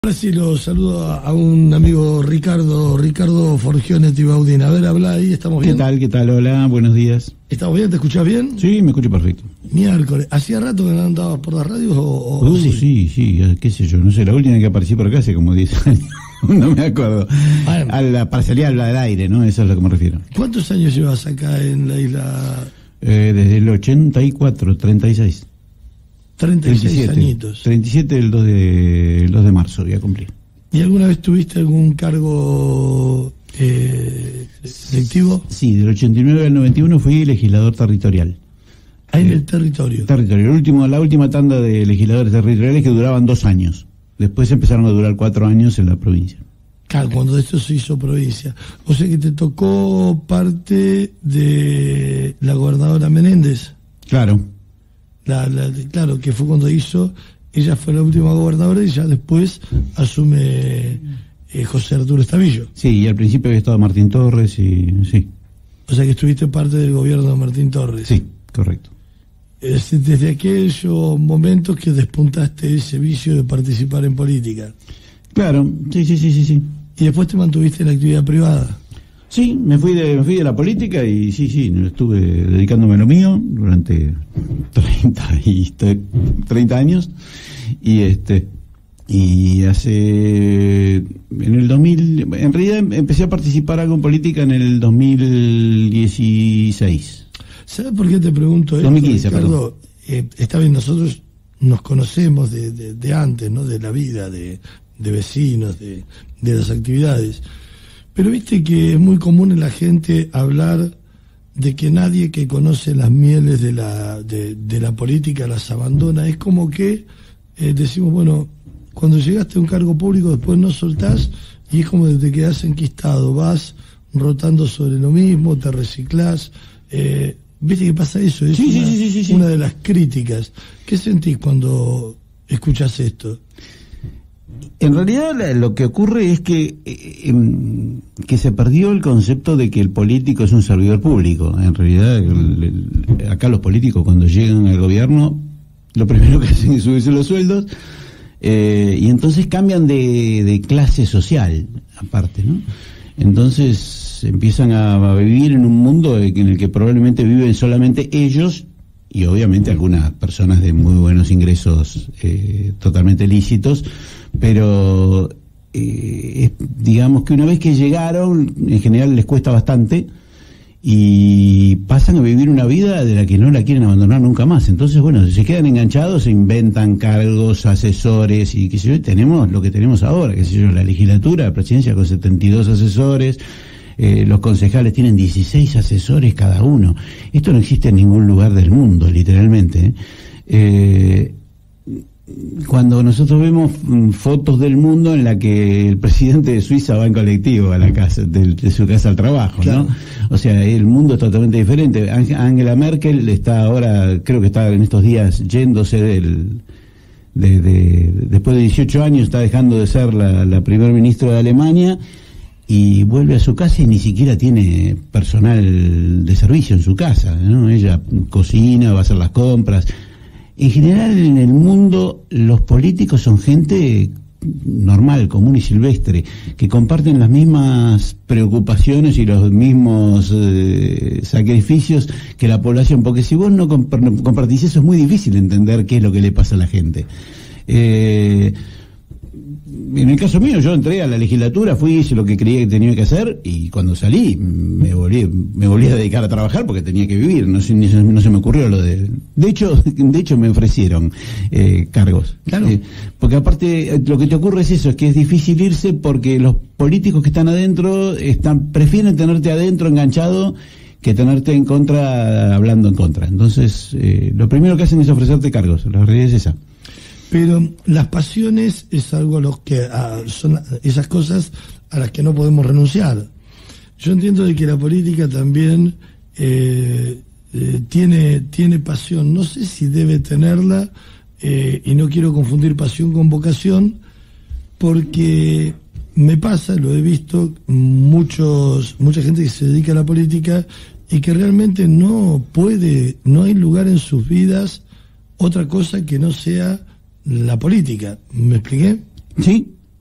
Ahora sí lo saludo a un amigo Ricardo Forgione Tibaudín. A ver, habla ahí, ¿estamos bien? ¿Qué tal? Hola, buenos días. ¿Estamos bien? ¿Te escuchás bien? Sí, me escucho perfecto. Miércoles. ¿Hacía rato que no andabas por las radios o sí, qué sé yo, no sé, la última que aparecí por acá hace como 10 años, no me acuerdo. A la parcialidad habla del aire, ¿no? Eso es a lo que me refiero. ¿Cuántos años llevas acá en la isla? Desde el 84, 36. 36 añitos. 37 el 2 de marzo, voy a cumplir. ¿Y alguna vez tuviste algún cargo selectivo? Sí, del 89 al 91 fui legislador territorial. Ahí en el territorio. La última tanda de legisladores territoriales que duraban 2 años. Después empezaron a durar 4 años en la provincia. Claro, cuando esto se hizo provincia. O sea que te tocó parte de la gobernadora Menéndez. Claro. Claro, que fue cuando ella fue la última gobernadora y ya después asume José Arturo Estavillo. Sí, y al principio había estado Martín Torres y sí. O sea que estuviste parte del gobierno de Martín Torres. Sí, correcto. Desde aquellos momentos que despuntaste ese vicio de participar en política. Claro, sí. ¿Y después te mantuviste en la actividad privada? Sí, me fui de la política y sí, estuve dedicándome a lo mío durante 30 años y hace en el 2000, en realidad empecé a participar algo en política en el 2016. ¿Sabes por qué te pregunto esto, 2015, Ricardo? Está bien, nosotros nos conocemos de antes, ¿no? De la vida, de vecinos, de las actividades. Pero viste que es muy común en la gente hablar de que nadie que conoce las mieles de la política las abandona. Es como que decimos, bueno, cuando llegaste a un cargo público después no soltás y es como que te quedás enquistado, vas rotando sobre lo mismo, te reciclás. ¿Viste que pasa eso? Es una de las críticas. ¿Qué sentís cuando escuchás esto? En realidad lo que ocurre es que se perdió el concepto de que el político es un servidor público. En realidad, acá los políticos cuando llegan al gobierno, lo primero que hacen es subirse los sueldos y entonces cambian de clase social, aparte, ¿no? Entonces empiezan a vivir en un mundo en el que probablemente viven solamente ellos y obviamente algunas personas de muy buenos ingresos totalmente lícitos, pero digamos que una vez que llegaron, en general les cuesta bastante y pasan a vivir una vida de la que no la quieren abandonar nunca más. Entonces, bueno, se quedan enganchados, se inventan cargos, asesores y qué sé yo, tenemos lo que tenemos ahora, qué sé yo, la legislatura, la presidencia con 72 asesores, los concejales tienen 16 asesores cada uno. Esto no existe en ningún lugar del mundo, literalmente. Cuando nosotros vemos fotos del mundo en la que el presidente de Suiza va en colectivo a la casa, de su casa al trabajo, claro, ¿no? O sea, el mundo es totalmente diferente. Angela Merkel está ahora, creo que está en estos días yéndose después de 18 años, está dejando de ser la primer ministra de Alemania y vuelve a su casa y ni siquiera tiene personal de servicio en su casa, ¿no? Ella cocina, va a hacer las compras. En general, en el mundo, los políticos son gente normal, común y silvestre, que comparten las mismas preocupaciones y los mismos sacrificios que la población, porque si vos no compartís eso es muy difícil entender qué es lo que le pasa a la gente. En el caso mío, yo entré a la legislatura, hice lo que creía que tenía que hacer y cuando salí me volví a dedicar a trabajar porque tenía que vivir, no se me ocurrió lo de... De hecho me ofrecieron cargos. Claro. Porque aparte lo que te ocurre es eso, es que es difícil irse porque los políticos que están adentro prefieren tenerte adentro enganchado que tenerte en contra hablando en contra. Entonces, lo primero que hacen es ofrecerte cargos, la realidad es esa. Pero las pasiones es algo a lo que son esas cosas a las que no podemos renunciar. Yo entiendo de que la política también tiene pasión. No sé si debe tenerla y no quiero confundir pasión con vocación, porque me pasa, lo he visto, mucha gente que se dedica a la política y que realmente no hay lugar en sus vidas otra cosa que no sea la política. ¿Me expliqué? Sí,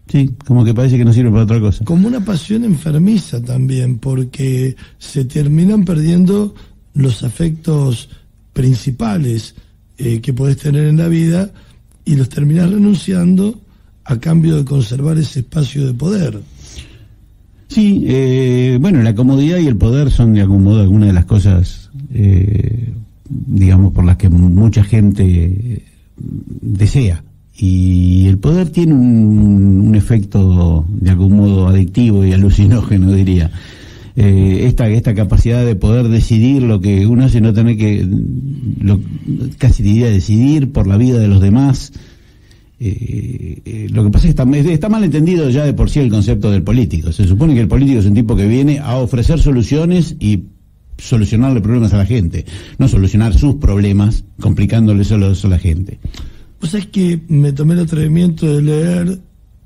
Sí, como que parece que no sirve para otra cosa. Como una pasión enfermiza también, porque se terminan perdiendo los afectos principales que podés tener en la vida y los terminás renunciando a cambio de conservar ese espacio de poder. Sí, bueno, la comodidad y el poder son de algún modo algunas de las cosas, digamos, por las que mucha gente desea. Y el poder tiene un efecto de algún modo adictivo y alucinógeno, diría. Esta capacidad de poder decidir lo que uno hace, no tener que, casi diría, decidir por la vida de los demás. Lo que pasa es que está mal entendido ya de por sí el concepto del político. Se supone que el político es un tipo que viene a ofrecer soluciones y solucionarle problemas a la gente, no solucionar sus problemas complicándoles solo a la gente. Pues es que me tomé el atrevimiento de leer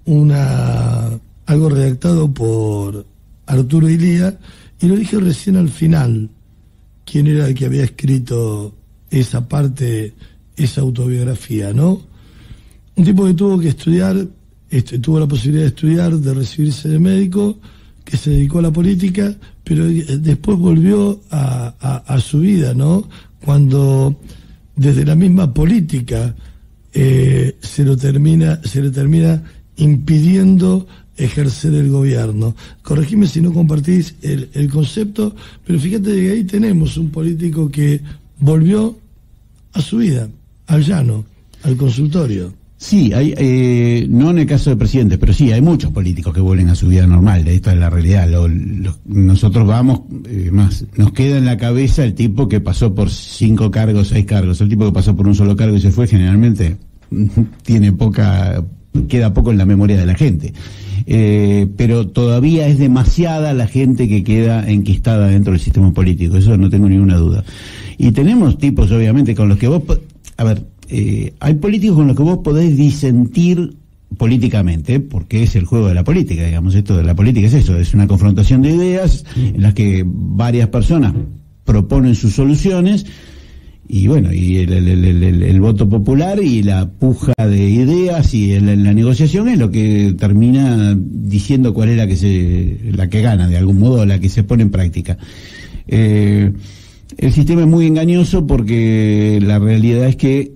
algo redactado por Arturo Illia, y lo dije recién al final, quién era el que había escrito esa parte, esa autobiografía, ¿no? Un tipo que tuvo que estudiar, tuvo la posibilidad de estudiar, de recibirse de médico, que se dedicó a la política, pero después volvió a su vida, ¿no? Cuando desde la misma política se le termina impidiendo ejercer el gobierno. Corregime si no compartís el concepto, pero fíjate que ahí tenemos un político que volvió a su vida, al llano, al consultorio. Sí, no en el caso de presidentes, pero sí, hay muchos políticos que vuelven a su vida normal. Esta es la realidad. Nosotros vamos, más, nos queda en la cabeza el tipo que pasó por 5 cargos, 6 cargos. El tipo que pasó por un solo cargo y se fue, generalmente queda poco en la memoria de la gente. Pero todavía es demasiada la gente que queda enquistada dentro del sistema político, eso no tengo ninguna duda. Y tenemos tipos, obviamente, con los que vos... hay políticos con los que vos podés disentir políticamente, porque es el juego de la política, digamos. Esto de la política es eso, es una confrontación de ideas en las que varias personas proponen sus soluciones, y bueno, y el voto popular y la puja de ideas y la negociación es lo que termina diciendo cuál es la que gana, de algún modo, la que se pone en práctica. El sistema es muy engañoso porque la realidad es que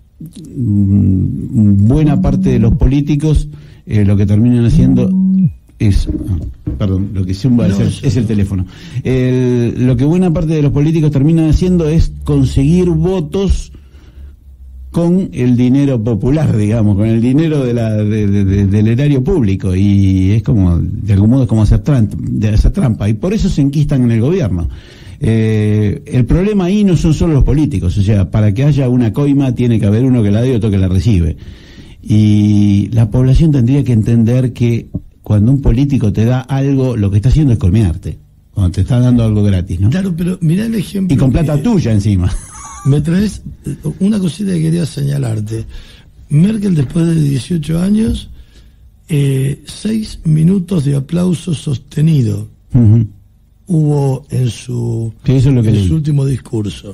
buena parte de los políticos lo que terminan haciendo es... lo que zumba es el teléfono. Lo que buena parte de los políticos terminan haciendo es conseguir votos con el dinero popular, digamos, con el dinero del erario público, y es como, de algún modo, es como hacer trampa, y por eso se enquistan en el gobierno. El problema ahí no son solo los políticos, o sea, para que haya una coima tiene que haber uno que la dé y otro que la recibe, y la población tendría que entender que cuando un político te da algo, lo que está haciendo es colmearte, cuando te está dando algo gratis, ¿no? Claro, pero mirá el ejemplo. Y con plata tuya encima. Me traes una cosita que quería señalarte. Merkel, después de 18 años, 6 minutos de aplauso sostenido hubo en su último discurso.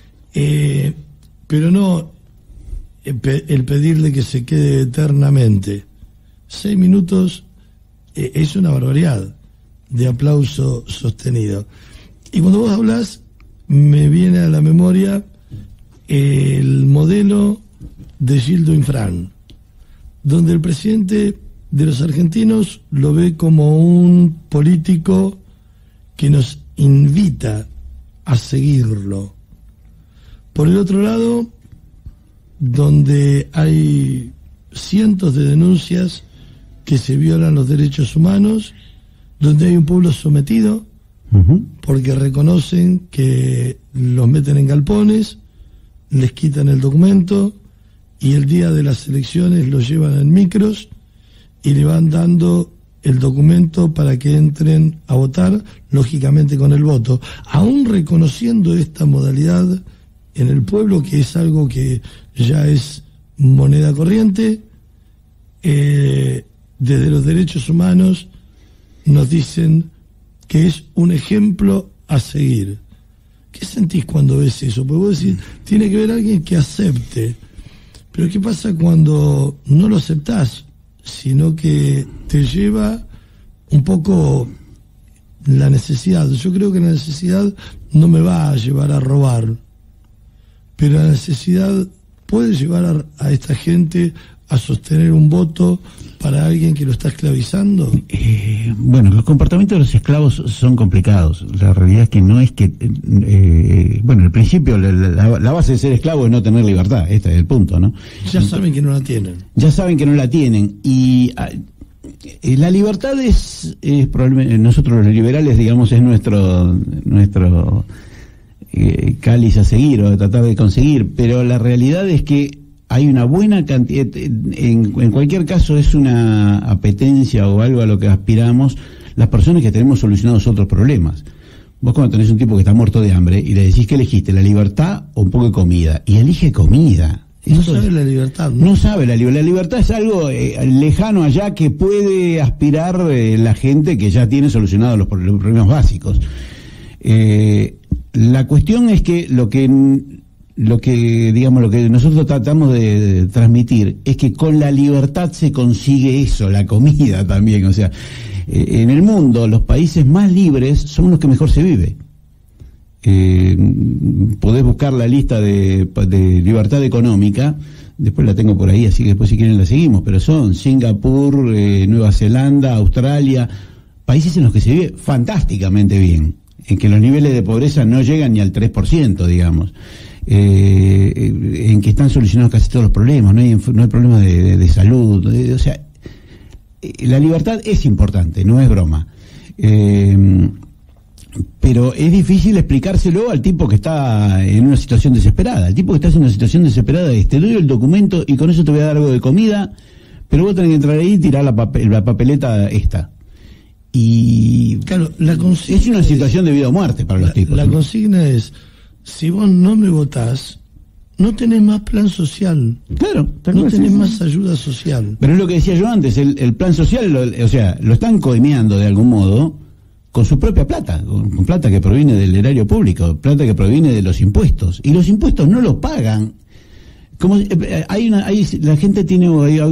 Pero no el pedirle que se quede eternamente. 6 minutos es una barbaridad de aplauso sostenido. Y cuando vos hablas, me viene a la memoria el modelo de Gildo Infran, donde el presidente de los argentinos lo ve como un político que nos invita a seguirlo. Por el otro lado, donde hay cientos de denuncias que se violan los derechos humanos, donde hay un pueblo sometido porque reconocen que los meten en galpones, les quitan el documento y el día de las elecciones los llevan en micros y le van dando el documento para que entren a votar, lógicamente con el voto, aún reconociendo esta modalidad en el pueblo, que es algo que ya es moneda corriente. Desde los derechos humanos nos dicen que es un ejemplo a seguir. ¿Qué sentís cuando ves eso? Porque vos decís, tiene que haber alguien que acepte. Pero ¿qué pasa cuando no lo aceptás? sino que te lleva un poco la necesidad. Yo creo que la necesidad no me va a llevar a robar, pero la necesidad puede llevar a esta gente a sostener un voto para alguien que lo está esclavizando. Bueno, los comportamientos de los esclavos son complicados. La realidad es que no es que... bueno, al principio la base de ser esclavo es no tener libertad. Este es el punto, ¿no? Ya saben que no la tienen. Ya saben que no la tienen. Y la libertad es probablemente... Nosotros los liberales, digamos, es nuestro cáliz a seguir o a tratar de conseguir. Pero la realidad es que hay una buena cantidad, en cualquier caso es una apetencia o algo a lo que aspiramos las personas que tenemos solucionados otros problemas. Vos cuando tenés un tipo que está muerto de hambre y le decís que elegiste la libertad o un poco de comida, y elige comida. No sabe la libertad, ¿no? No sabe la libertad. La libertad es algo lejano allá que puede aspirar la gente que ya tiene solucionados los problemas básicos. La cuestión es que lo que nosotros tratamos de transmitir es que con la libertad se consigue eso, la comida también. O sea, en el mundo los países más libres son los que mejor se vive. Podés buscar la lista de libertad económica, después la tengo por ahí, así que después si quieren la seguimos, pero son Singapur, Nueva Zelanda, Australia, países en los que se vive fantásticamente bien, en que los niveles de pobreza no llegan ni al 3%, digamos. En que están solucionados casi todos los problemas, no hay problemas de salud, o sea, la libertad es importante, no es broma, pero es difícil explicárselo al tipo que está en una situación desesperada. El tipo que está en una situación desesperada es: te doy el documento y con eso te voy a dar algo de comida, pero vos tenés que entrar ahí y tirar la papeleta esta. Y claro, es una situación de vida o muerte para los tipos. La consigna es: si vos no me votás, no tenés más plan social. Claro, no tenés más ayuda social. Pero es lo que decía yo antes, el plan social, lo están coimeando de algún modo con su propia plata, con plata que proviene del erario público, plata que proviene de los impuestos. Y los impuestos no los pagan. Como la gente tiene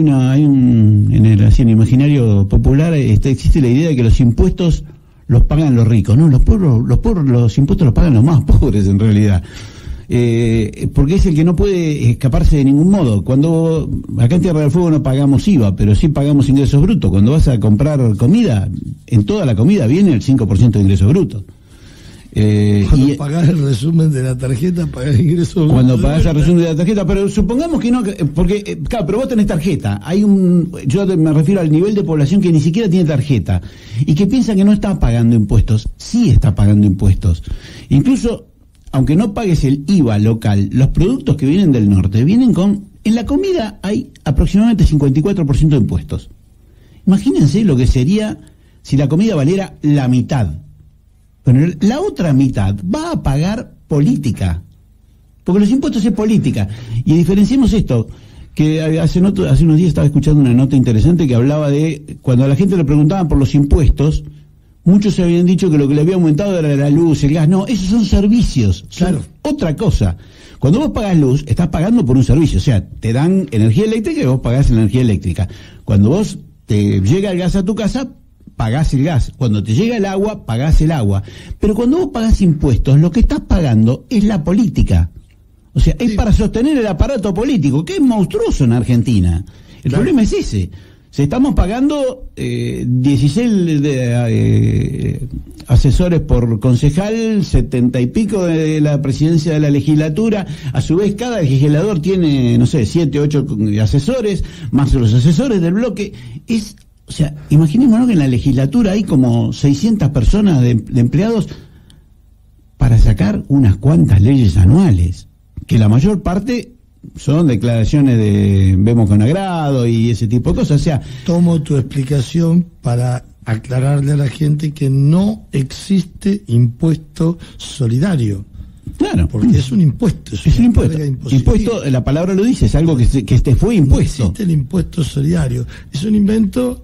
en el imaginario popular existe la idea de que los impuestos los pagan los ricos. No, los pobres los impuestos los pagan los más pobres en realidad, porque es el que no puede escaparse de ningún modo. Cuando acá en Tierra del Fuego no pagamos IVA, pero sí pagamos ingresos brutos. Cuando vas a comprar comida, en toda la comida viene el 5% de ingresos brutos. Cuando pagás el resumen de la tarjeta, pagás ingresos brutos. Cuando pagás el resumen de la tarjeta, pero supongamos que no, porque claro, pero vos tenés tarjeta. Yo me refiero al nivel de población que ni siquiera tiene tarjeta y que piensa que no está pagando impuestos. Sí está pagando impuestos. Incluso, aunque no pagues el IVA local, los productos que vienen del norte vienen en la comida hay aproximadamente 54% de impuestos. Imagínense lo que sería si la comida valiera la mitad. Bueno, la otra mitad va a pagar política, porque los impuestos es política. Y diferenciemos esto, que hace unos días estaba escuchando una nota interesante que hablaba de cuando a la gente le preguntaban por los impuestos, muchos se habían dicho que lo que le había aumentado era la luz, el gas. No, esos son servicios, claro, otra cosa. Cuando vos pagás luz, estás pagando por un servicio, o sea, te dan energía eléctrica y vos pagás la energía eléctrica. Cuando vos te llega el gas a tu casa, pagás el gas. Cuando te llega el agua, pagás el agua. Pero cuando vos pagás impuestos, lo que estás pagando es la política. O sea, es para sostener el aparato político, que es monstruoso en Argentina. El problema es ese. Se estamos pagando 16 asesores por concejal, 70 y pico de la presidencia de la legislatura. A su vez, cada legislador tiene, no sé, 7, 8 asesores, más los asesores del bloque. O sea, imaginémonos que en la legislatura hay como 600 personas de empleados para sacar unas cuantas leyes anuales, que la mayor parte son declaraciones de vemos con agrado y ese tipo de cosas. O sea, tomo tu explicación para aclararle a la gente que no existe impuesto solidario. Claro, porque es un impuesto. Es un impuesto. Impuesto, la palabra lo dice, es algo que fue impuesto. No existe el impuesto solidario. Es un invento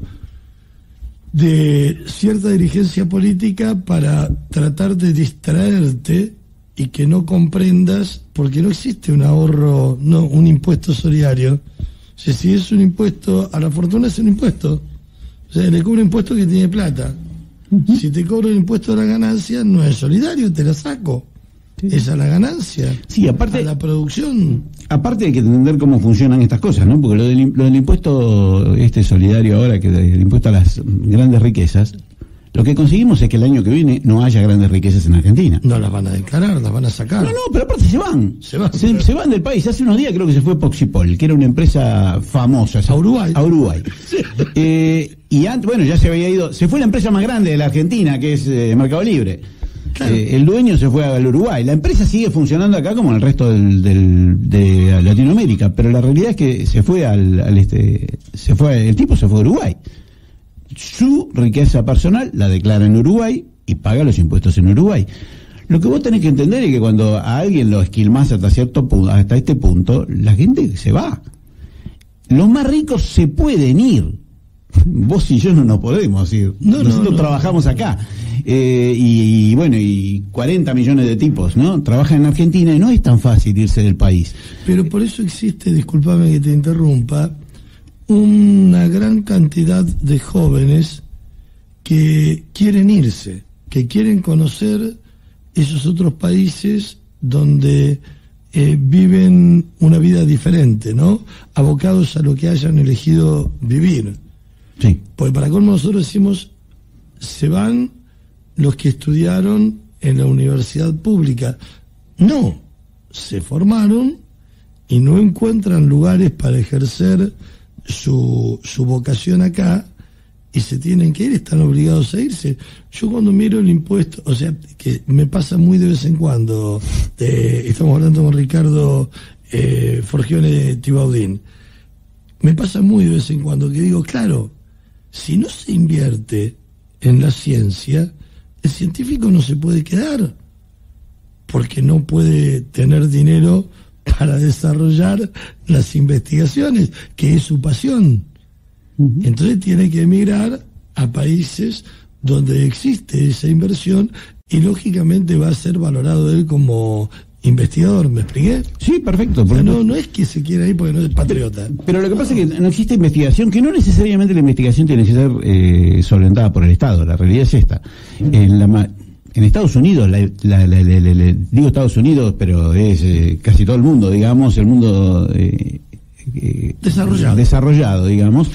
de cierta dirigencia política para tratar de distraerte y que no comprendas, porque no existe un ahorro, no un impuesto solidario, O sea, si es un impuesto a la fortuna, es un impuesto. O sea, le cobra impuesto que tiene plata. Si te cobro el impuesto a la ganancia, no es solidario, te la saco. Sí. Es a la ganancia. Sí, aparte, a la producción. Aparte hay que entender cómo funcionan estas cosas, ¿no? Porque lo del impuesto solidario ahora, que el impuesto a las grandes riquezas, lo que conseguimos es que el año que viene no haya grandes riquezas en Argentina. No las van a declarar, las van a sacar. No, pero aparte se van. Se van del país. Hace unos días creo que se fue Poxipol, que era una empresa famosa. A Uruguay. A Uruguay. Y antes, bueno, ya se había ido. Se fue la empresa más grande de la Argentina, que es Mercado Libre. Claro. El dueño se fue al Uruguay. La empresa sigue funcionando acá como en el resto de Latinoamérica, pero la realidad es que se fue el tipo se fue a Uruguay. Su riqueza personal la declara en Uruguay y paga los impuestos en Uruguay. Lo que vos tenés que entender es que cuando a alguien lo esquilmás hasta este punto, la gente se va. Los más ricos se pueden ir. Vos y yo no nos podemos ir. Nosotros trabajamos acá. Y 40 millones de tipos, ¿no? Trabajan en Argentina y no es tan fácil irse del país. Pero por eso existe, discúlpame que te interrumpa, una gran cantidad de jóvenes que quieren irse, que quieren conocer esos otros países donde viven una vida diferente, ¿no? Abocados a lo que hayan elegido vivir. Sí. Porque para colmo nosotros decimos, se van los que estudiaron en la universidad pública. No, se formaron y no encuentran lugares para ejercer su vocación acá y se tienen que ir, están obligados a irse. Yo cuando miro el impuesto, o sea, que me pasa muy de vez en cuando, estamos hablando con Ricardo Forgione Tibaudín, me pasa muy de vez en cuando que digo, claro, si no se invierte en la ciencia, el científico no se puede quedar, porque no puede tener dinero para desarrollar las investigaciones, que es su pasión. Entonces tiene que emigrar a países donde existe esa inversión y lógicamente va a ser valorado él como investigador. ¿Me expliqué? Sí, perfecto. O sea, no es que se quiera ir porque no es patriota. Pero lo que pasa es que no existe investigación, que no necesariamente la investigación tiene que ser solventada por el Estado. La realidad es esta. En Estados Unidos, digo Estados Unidos, pero es casi todo el mundo, digamos, el mundo desarrollado, digamos,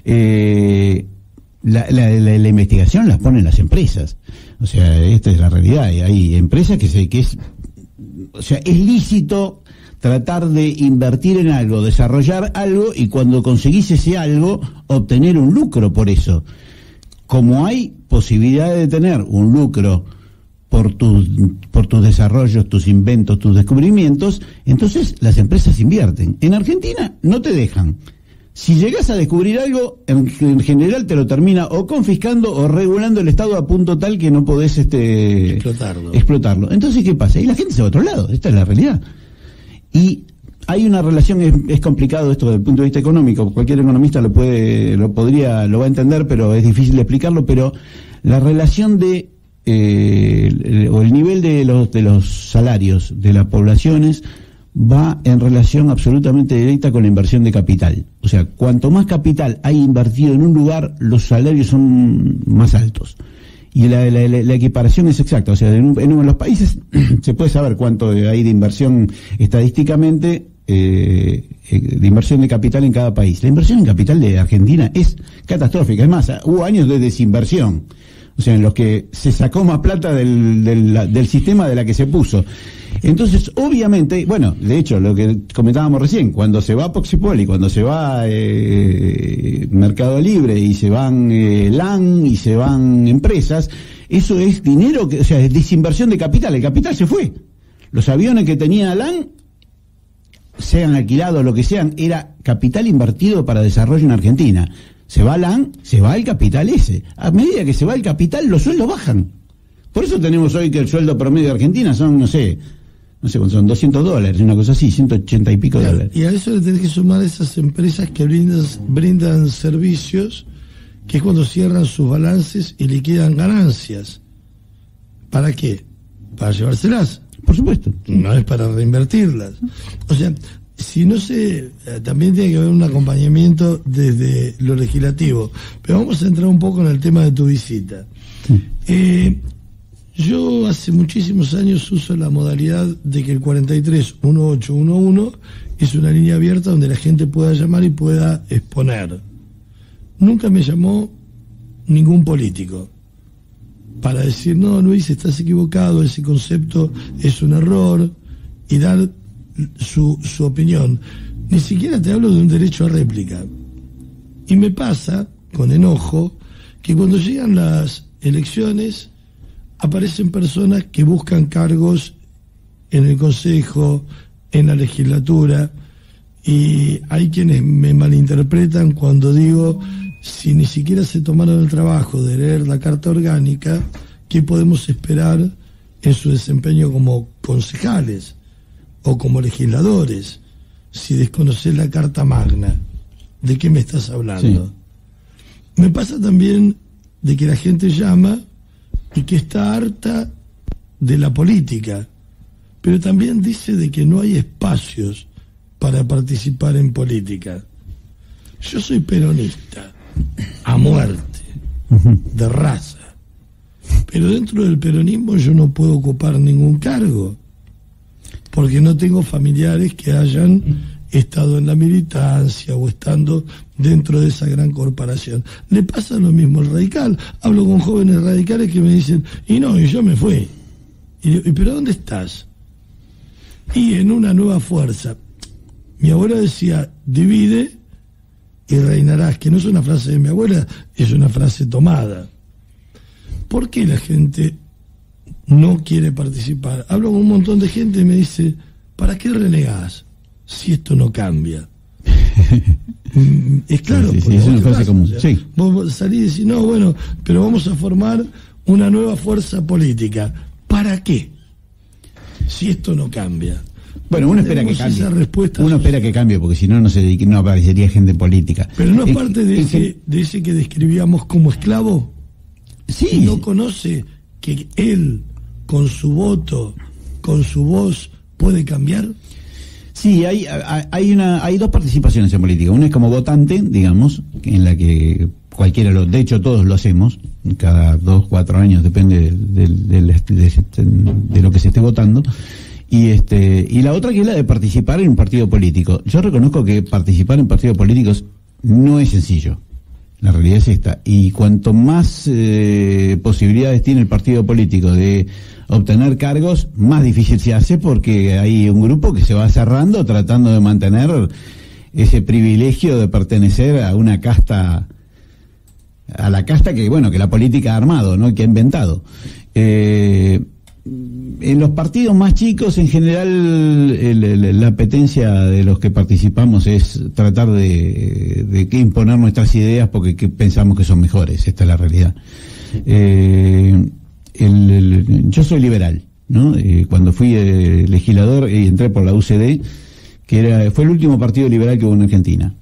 la investigación las ponen las empresas. O sea, esta es la realidad. Y hay empresas o sea, es lícito tratar de invertir en algo, desarrollar algo y cuando conseguís ese algo, obtener un lucro por eso. Como hay posibilidad de tener un lucro por tus desarrollos, tus inventos, tus descubrimientos, entonces las empresas invierten. En Argentina no te dejan. Si llegás a descubrir algo, en general te lo termina o confiscando o regulando el Estado a punto tal que no podés explotarlo. Entonces, ¿qué pasa? Y la gente se va a otro lado, esta es la realidad. Y hay una relación, es complicado esto desde el punto de vista económico, cualquier economista lo va a entender, pero es difícil de explicarlo, pero la relación o el nivel de los salarios de las poblaciones va en relación absolutamente directa con la inversión de capital. O sea, cuanto más capital hay invertido en un lugar, los salarios son más altos. Y la equiparación es exacta. O sea, en los países se puede saber cuánto hay de inversión estadísticamente, de inversión de capital en cada país. La inversión en capital de Argentina es catastrófica. Es más, hubo años de desinversión. O sea, en los que se sacó más plata del sistema de la que se puso. Entonces, obviamente, bueno, de hecho, lo que comentábamos recién, cuando se va Poxipol y cuando se va Mercado Libre y se van LAN y se van empresas, eso es dinero, o sea, es desinversión de capital. El capital se fue. Los aviones que tenía LAN, sean alquilados, lo que sean, era capital invertido para desarrollo en Argentina. Se va LAN, se va el capital ese. A medida que se va el capital, los sueldos bajan. Por eso tenemos hoy que el sueldo promedio de Argentina son, no sé cuánto son, $200, una cosa así, 180 y pico dólares. Y a eso le tenés que sumar esas empresas que brindan servicios, que es cuando cierran sus balances y liquidan ganancias. ¿Para qué? Para llevárselas. Por supuesto. No es para reinvertirlas. O sea, si no sé, también tiene que haber un acompañamiento desde lo legislativo. Pero vamos a entrar un poco en el tema de tu visita. Yo hace muchísimos años uso la modalidad de que el 431811 es una línea abierta donde la gente pueda llamar y pueda exponer. Nunca me llamó ningún político para decir, no, Luis, estás equivocado, ese concepto es un error, y dar su opinión. Ni siquiera te hablo de un derecho a réplica. Y me pasa, con enojo, que cuando llegan las elecciones aparecen personas que buscan cargos en el Consejo, en la legislatura, y hay quienes me malinterpretan cuando digo, si ni siquiera se tomaron el trabajo de leer la Carta Orgánica, ¿qué podemos esperar en su desempeño como concejales o como legisladores? Si desconoces la Carta Magna, ¿de qué me estás hablando? Sí. Me pasa también de que la gente llama y que está harta de la política, pero también dice de que no hay espacios para participar en política. Yo soy peronista, a muerte, de raza, pero dentro del peronismo yo no puedo ocupar ningún cargo, porque no tengo familiares que hayan estado en la militancia o estando dentro de esa gran corporación. Le pasa lo mismo al radical. Hablo con jóvenes radicales que me dicen, y yo me fui. ¿Pero dónde estás? Y en una nueva fuerza. Mi abuela decía, divide y reinarás, que no es una frase de mi abuela, es una frase tomada. ¿Por qué la gente no quiere participar? Hablo con un montón de gente y me dice, ¿para qué renegás si esto no cambia? Es claro, sí, es una frase común. O sea, vos salís y decís, no, bueno, pero vamos a formar una nueva fuerza política. ¿Para qué? Si esto no cambia. Bueno, uno espera que cambie. Uno espera que cambie, porque si no, no aparecería gente política. Pero no es parte de ese que describíamos como esclavo. Sí. ¿No conoce que él, con su voto, con su voz, puede cambiar? Sí, hay dos participaciones en política. Una es como votante, digamos, en la que cualquiera, de hecho todos lo hacemos, cada 2-4 años, depende de lo que se esté votando. Y la otra que es la de participar en un partido político. Yo reconozco que participar en partidos políticos no es sencillo. La realidad es esta. Y cuanto más posibilidades tiene el partido político de obtener cargos, más difícil se hace, porque hay un grupo que se va cerrando tratando de mantener ese privilegio de pertenecer a una casta, a la casta que la política ha armado, ¿no? Que ha inventado. En los partidos más chicos, en general, la apetencia de los que participamos es tratar de imponer nuestras ideas porque pensamos que son mejores. Esta es la realidad. Yo soy liberal, ¿no? Cuando fui legislador entré por la UCD, que fue el último partido liberal que hubo en Argentina.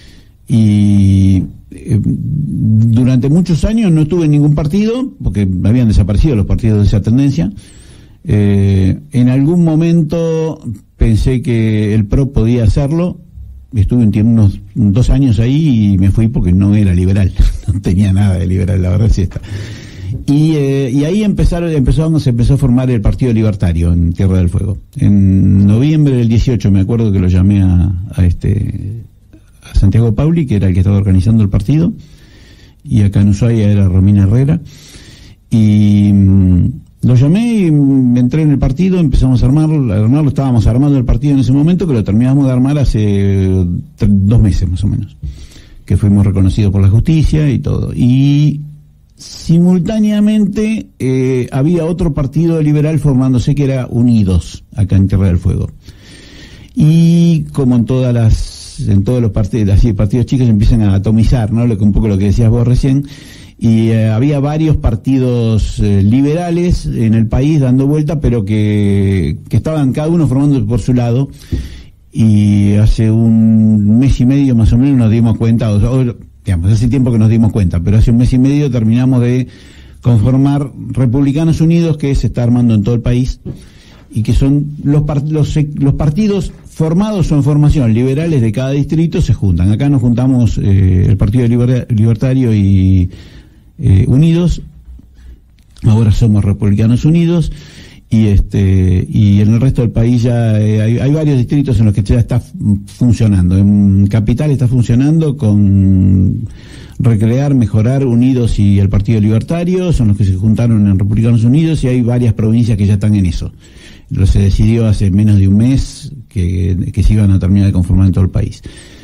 Y durante muchos años no estuve en ningún partido, porque habían desaparecido los partidos de esa tendencia. En algún momento pensé que el PRO podía hacerlo, estuve unos 2 años ahí y me fui porque no era liberal, no tenía nada de liberal, la verdad es esta. Y ahí se empezó a formar el Partido Libertario en Tierra del Fuego. En noviembre del 18 me acuerdo que lo llamé a Santiago Pauli, que era el que estaba organizando el partido, y acá en Ushuaia era Romina Herrera, y lo llamé y entré en el partido, empezamos a armarlo, estábamos armando el partido en ese momento, que lo terminamos de armar hace 2 meses más o menos, que fuimos reconocidos por la justicia y todo. Y simultáneamente había otro partido liberal formándose que era Unidos, acá en Tierra del Fuego. Y como en todos los partidos chicos empiezan a atomizar, ¿no? Un poco lo que decías vos recién, y había varios partidos liberales en el país dando vuelta, pero que estaban cada uno formando por su lado, y hace 1 mes y medio más o menos nos dimos cuenta, hace tiempo que nos dimos cuenta, pero hace 1 mes y medio terminamos de conformar Republicanos Unidos, que se está armando en todo el país, y que son los partidos formados o en formación liberales de cada distrito se juntan. Acá nos juntamos el Partido Libertario y Unidos, ahora somos Republicanos Unidos, y en el resto del país ya hay varios distritos en los que ya está funcionando. En Capital está funcionando con Recrear, Mejorar, Unidos y el Partido Libertario, son los que se juntaron en Republicanos Unidos, y hay varias provincias que ya están en eso. Se decidió hace menos de un mes que se iban a terminar de conformar en todo el país.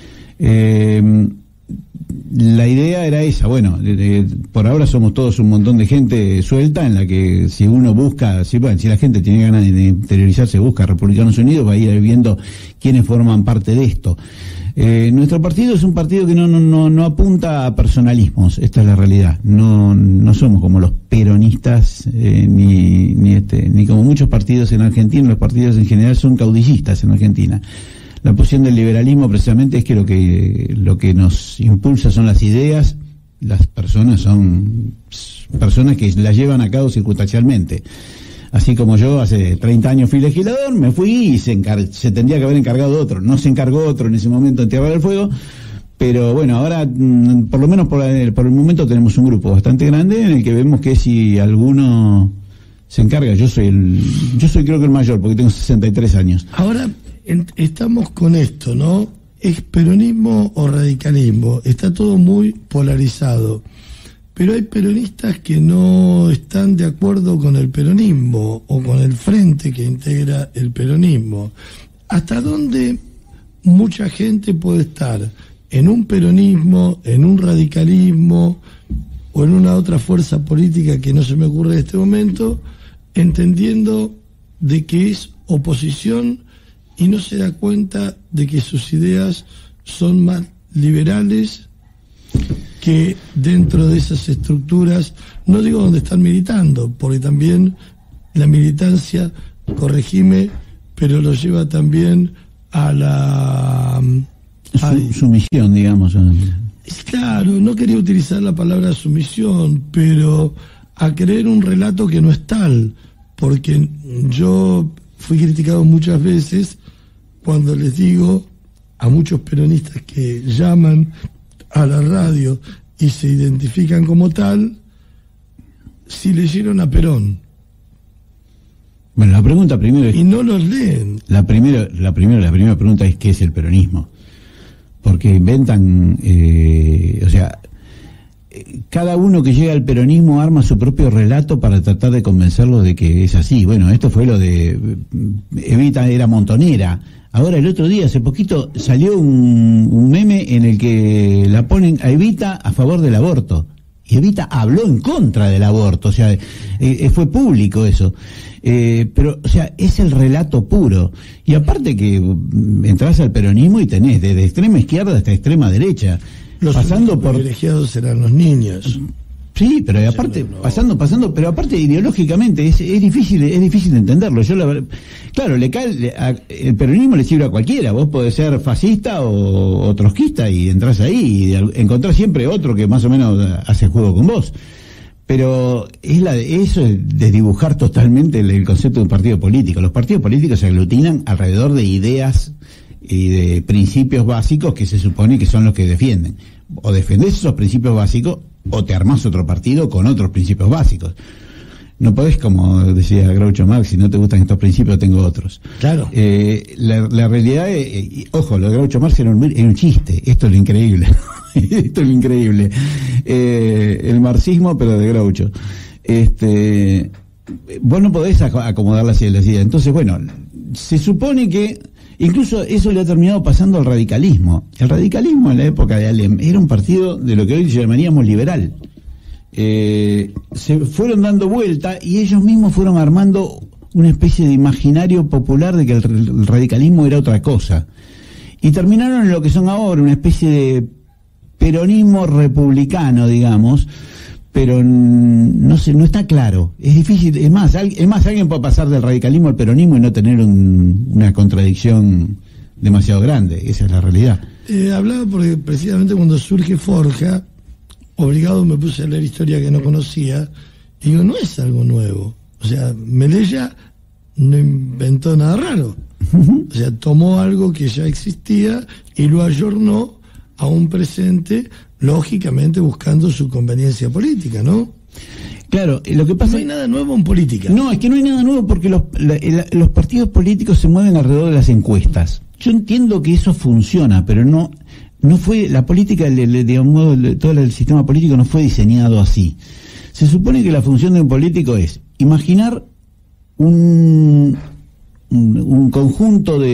La idea era esa, bueno, por ahora somos todos un montón de gente suelta, en la que si uno busca, si la gente tiene ganas de interiorizarse, busca Republicanos Unidos, va a ir viendo quiénes forman parte de esto. Nuestro partido es un partido que no apunta a personalismos, esta es la realidad. No somos como los peronistas, ni como muchos partidos en Argentina. Los partidos en general son caudillistas en Argentina. La posición del liberalismo precisamente es que lo que nos impulsa son las ideas, las personas son personas que las llevan a cabo circunstancialmente. Así como yo hace 30 años fui legislador, me fui y se tendría que haber encargado otro. No se encargó otro en ese momento en Tierra del Fuego, pero bueno, ahora por lo menos por el momento tenemos un grupo bastante grande en el que vemos que si alguno se encarga, yo soy creo que el mayor, porque tengo 63 años. Ahora estamos con esto, ¿no? ¿Es peronismo o radicalismo? Está todo muy polarizado. Pero hay peronistas que no están de acuerdo con el peronismo o con el frente que integra el peronismo. ¿Hasta dónde mucha gente puede estar en un peronismo, en un radicalismo o en una otra fuerza política que no se me ocurre en este momento, entendiendo de que es oposición y no se da cuenta de que sus ideas son más liberales que dentro de esas estructuras, no digo donde están militando, porque también la militancia, corregime, pero lo lleva también a la sumisión, digamos. Claro, no quería utilizar la palabra sumisión, pero a creer un relato que no es tal, porque yo fui criticado muchas veces cuando les digo a muchos peronistas que llaman a la radio y se identifican como tal, si leyeron a Perón. Bueno, la pregunta primero es... Y no los leen. La primera pregunta es ¿qué es el peronismo? Porque inventan, cada uno que llega al peronismo arma su propio relato para tratar de convencerlos de que es así. Bueno, esto fue lo de Evita era montonera. Ahora el otro día, hace poquito, salió un meme en el que la ponen a Evita a favor del aborto. Y Evita habló en contra del aborto, fue público eso. Pero, es el relato puro. Y aparte que entras al peronismo y tenés desde extrema izquierda hasta extrema derecha. Los pasando por privilegiados serán los niños. Sí, pero aparte, pasando, pero aparte ideológicamente es difícil entenderlo. Claro, el peronismo le sirve a cualquiera. Vos podés ser fascista o trotskista y entrás ahí y encontrás siempre otro que más o menos hace juego con vos. Pero eso es desdibujar totalmente el concepto de un partido político. Los partidos políticos se aglutinan alrededor de ideas y de principios básicos que se supone que son los que defienden. O defendés esos principios básicos o te armás otro partido con otros principios básicos. No podés, como decía Groucho Marx, si no te gustan estos principios, tengo otros. Claro. La realidad, ojo, lo de Groucho Marx era un chiste. Esto es lo increíble. Esto es lo increíble. El marxismo, pero de Groucho. Vos no podés acomodar las ideas. Entonces, bueno, se supone que incluso eso le ha terminado pasando al radicalismo. El radicalismo en la época de Alem era un partido de lo que hoy llamaríamos liberal. Se fueron dando vuelta y ellos mismos fueron armando una especie de imaginario popular de que el radicalismo era otra cosa. Y terminaron en lo que son ahora, una especie de peronismo republicano, digamos, pero no está claro, es difícil, es más, alguien puede pasar del radicalismo al peronismo y no tener una contradicción demasiado grande, esa es la realidad. Hablaba porque precisamente cuando surge Forja, obligado me puse a leer historia que no conocía, y digo, no es algo nuevo, Melella no inventó nada raro, O sea, tomó algo que ya existía y lo ayornó a un presente, lógicamente buscando su conveniencia política, ¿no? Claro, lo que pasa... No hay nada nuevo en política. No, es que no hay nada nuevo porque los partidos políticos se mueven alrededor de las encuestas. Yo entiendo que eso funciona, pero no fue... La política, digamos, todo el sistema político no fue diseñado así. Se supone que la función de un político es imaginar un conjunto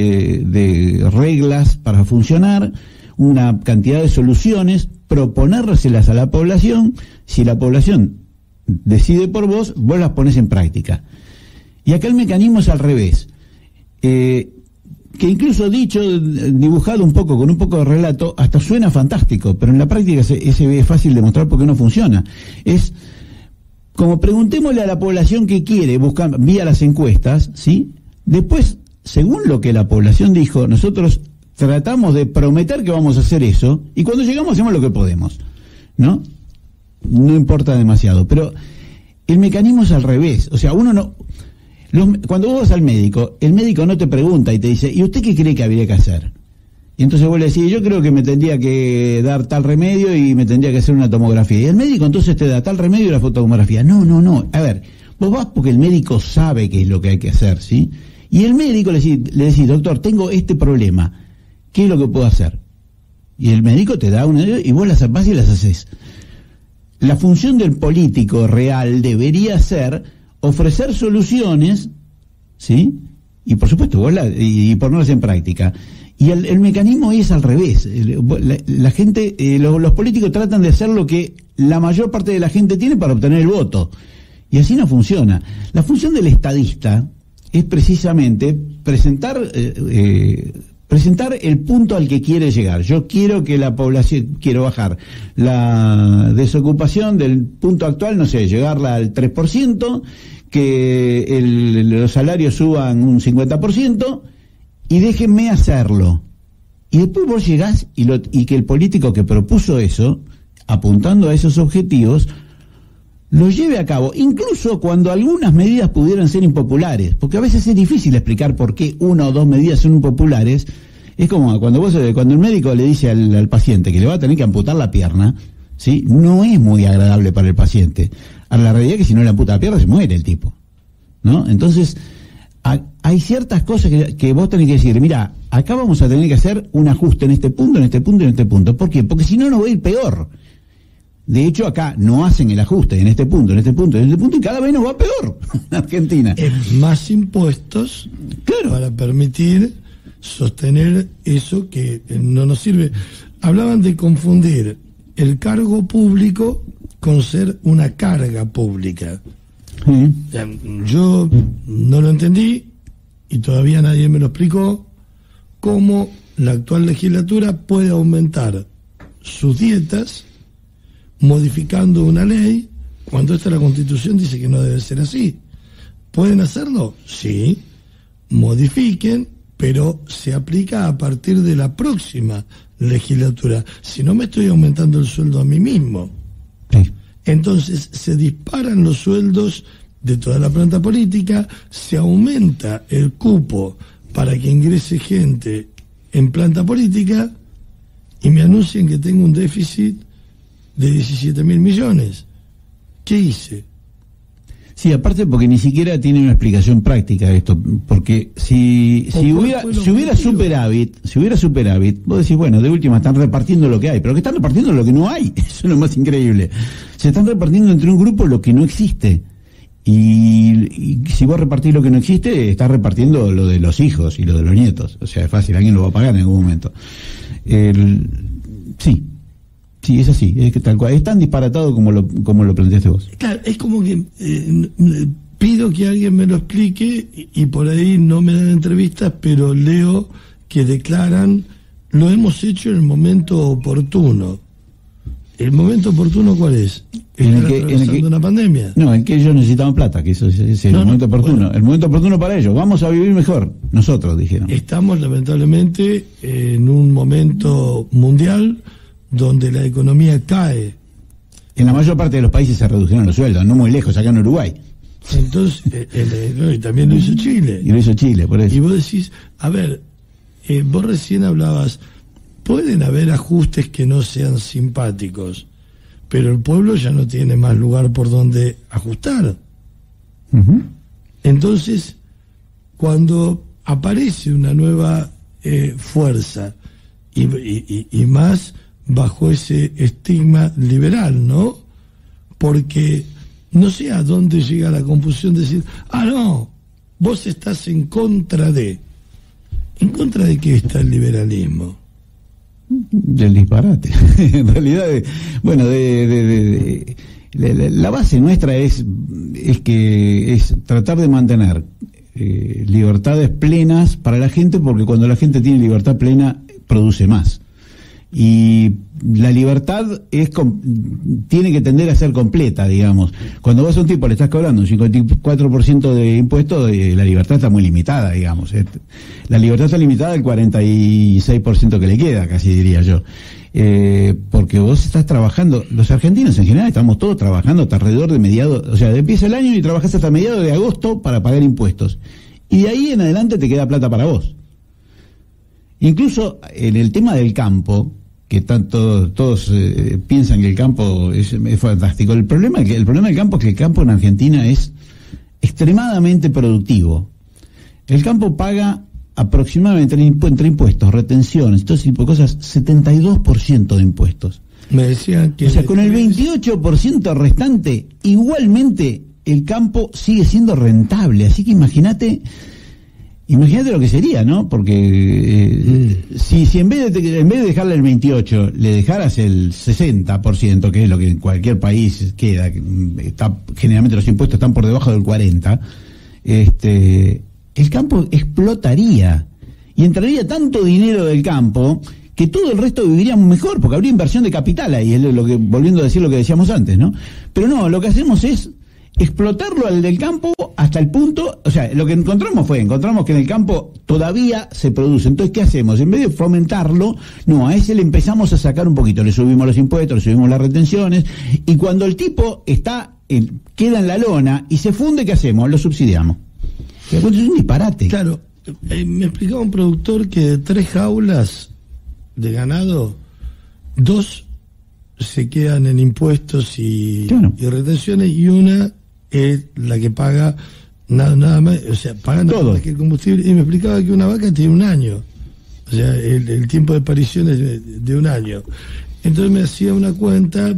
de reglas para funcionar, una cantidad de soluciones, proponérselas a la población. Si la población decide por vos las pones en práctica. Y acá el mecanismo es al revés. Que incluso dibujado un poco, con un poco de relato, hasta suena fantástico, pero en la práctica es fácil demostrar por qué no funciona. Es como preguntémosle a la población qué quiere, buscar vía las encuestas, ¿sí? Después, según lo que la población dijo, nosotros tratamos de prometer que vamos a hacer eso, y cuando llegamos hacemos lo que podemos, ¿no? No importa demasiado, pero el mecanismo es al revés. O sea, uno no... cuando vos vas al médico, el médico no te pregunta y te dice, ¿y usted qué cree que habría que hacer? Y entonces vos le decís, yo creo que me tendría que dar tal remedio y me tendría que hacer una tomografía. Y el médico entonces te da tal remedio y la tomografía. No. A ver, vos vas porque el médico sabe qué es lo que hay que hacer, ¿sí? Y el médico le decís, doctor, tengo este problema, ¿qué es lo que puedo hacer? Y el médico te da una y vos las vas y las haces. La función del político real debería ser ofrecer soluciones, ¿sí? Y por supuesto, y ponerlas en práctica. Y el mecanismo es al revés. La gente, los políticos tratan de hacer lo que la mayor parte de la gente tiene para obtener el voto. Y así no funciona. La función del estadista es precisamente presentar el punto al que quiere llegar. Yo quiero que la población, quiero bajar la desocupación del punto actual, no sé, llegarla al 3%, que los salarios suban un 50%, y déjenme hacerlo. Y después vos llegás y que el político que propuso eso, apuntando a esos objetivos, lo lleve a cabo, incluso cuando algunas medidas pudieran ser impopulares, porque a veces es difícil explicar por qué una o dos medidas son impopulares. Es como cuando el médico le dice al paciente que le va a tener que amputar la pierna, ¿sí? No es muy agradable para el paciente. Ahora, la realidad es que si no le amputa la pierna se muere el tipo, ¿no? Entonces, hay ciertas cosas que vos tenés que decir, mira, acá vamos a tener que hacer un ajuste en este punto, en este punto y en este punto. ¿Por qué? Porque si no nos va a ir peor. De hecho, acá no hacen el ajuste en este punto, en este punto, en este punto, y cada vez nos va peor en Argentina. Más impuestos, claro, para permitir sostener eso que no nos sirve. Hablaban de confundir el cargo público con ser una carga pública. Yo no lo entendí y todavía nadie me lo explicó, cómo la actual legislatura puede aumentar sus dietas modificando una ley cuando la Constitución dice que no debe ser así. ¿Pueden hacerlo? Sí, modifiquen, pero se aplica a partir de la próxima legislatura. Si no, me estoy aumentando el sueldo a mí mismo. Sí. Entonces se disparan los sueldos de toda la planta política, se aumenta el cupo para que ingrese gente en planta política y me anuncian que tengo un déficit de 17.000 millones. ¿Qué hice? Sí, aparte porque ni siquiera tiene una explicación práctica esto, porque si hubiera superávit, vos decís, bueno, de última están repartiendo lo que hay, pero que están repartiendo lo que no hay, eso es lo más increíble. Se están repartiendo entre un grupo lo que no existe. Y si vos repartís lo que no existe, estás repartiendo lo de los hijos y lo de los nietos. O sea, es fácil, alguien lo va a pagar en algún momento. Sí, es así, es que tal cual, es tan disparatado como lo planteaste vos. Claro, es como que pido que alguien me lo explique y por ahí no me dan entrevistas, pero leo que declaran, lo hemos hecho en el momento oportuno. ¿El momento oportuno cuál es? En el que una pandemia. No, en que ellos necesitaban plata, que eso es el momento oportuno. Bueno, el momento oportuno para ellos, vamos a vivir mejor, nosotros dijeron. Estamos lamentablemente en un momento mundial donde la economía cae. En la mayor parte de los países se redujeron los sueldos, no muy lejos, acá en Uruguay. Entonces, y también lo hizo Chile. Y lo hizo Chile, por eso. Y vos decís, a ver, vos recién hablabas, pueden haber ajustes que no sean simpáticos, pero el pueblo ya no tiene más lugar por donde ajustar. Uh-huh. Entonces, cuando aparece una nueva fuerza y más bajo ese estigma liberal, ¿no? Porque no sé a dónde llega la confusión de decir, no, vos estás en contra de... ¿En contra de qué está el liberalismo? Del disparate. En realidad, bueno, la base nuestra es tratar de mantener libertades plenas para la gente, porque cuando la gente tiene libertad plena, produce más. Y la libertad tiene que tender a ser completa, digamos. Cuando vos a un tipo le estás cobrando un 54% de impuestos, la libertad está muy limitada, digamos. La libertad está limitada al 46% que le queda, casi diría yo. Porque vos estás trabajando, los argentinos en general estamos todos trabajando hasta alrededor de mediados, o sea, empieza el año y trabajás hasta mediados de agosto para pagar impuestos. Y de ahí en adelante te queda plata para vos. Incluso en el tema del campo, que todos piensan que el campo es fantástico. El problema del campo es que el campo en Argentina es extremadamente productivo. El campo paga aproximadamente entre impuestos, retenciones, todo ese tipo de cosas, 72% de impuestos. Me decían que... O sea, con el 28% restante, igualmente el campo sigue siendo rentable. Así que imagínate lo que sería, ¿no? Porque si en vez de dejarle el 28, le dejaras el 60%, que es lo que en cualquier país queda, generalmente los impuestos están por debajo del 40%, el campo explotaría y entraría tanto dinero del campo que todo el resto viviríamos mejor, porque habría inversión de capital ahí, es volviendo a decir lo que decíamos antes, ¿no? Pero no, lo que hacemos es explotarlo al del campo hasta el punto, o sea, lo que encontramos que en el campo todavía se produce. Entonces, ¿qué hacemos? En vez de fomentarlo, no, a ese le empezamos a sacar un poquito, le subimos los impuestos, le subimos las retenciones, y cuando el tipo queda en la lona y se funde, ¿qué hacemos? Lo subsidiamos. Es un disparate. Claro, me explicaba un productor que de 3 jaulas de ganado, 2 se quedan en impuestos y retenciones, y una es la que paga nada más, o sea, paga nada más que el combustible. Y me explicaba que una vaca tiene 1 año, o sea, el tiempo de parición es de 1 año. Entonces me hacía una cuenta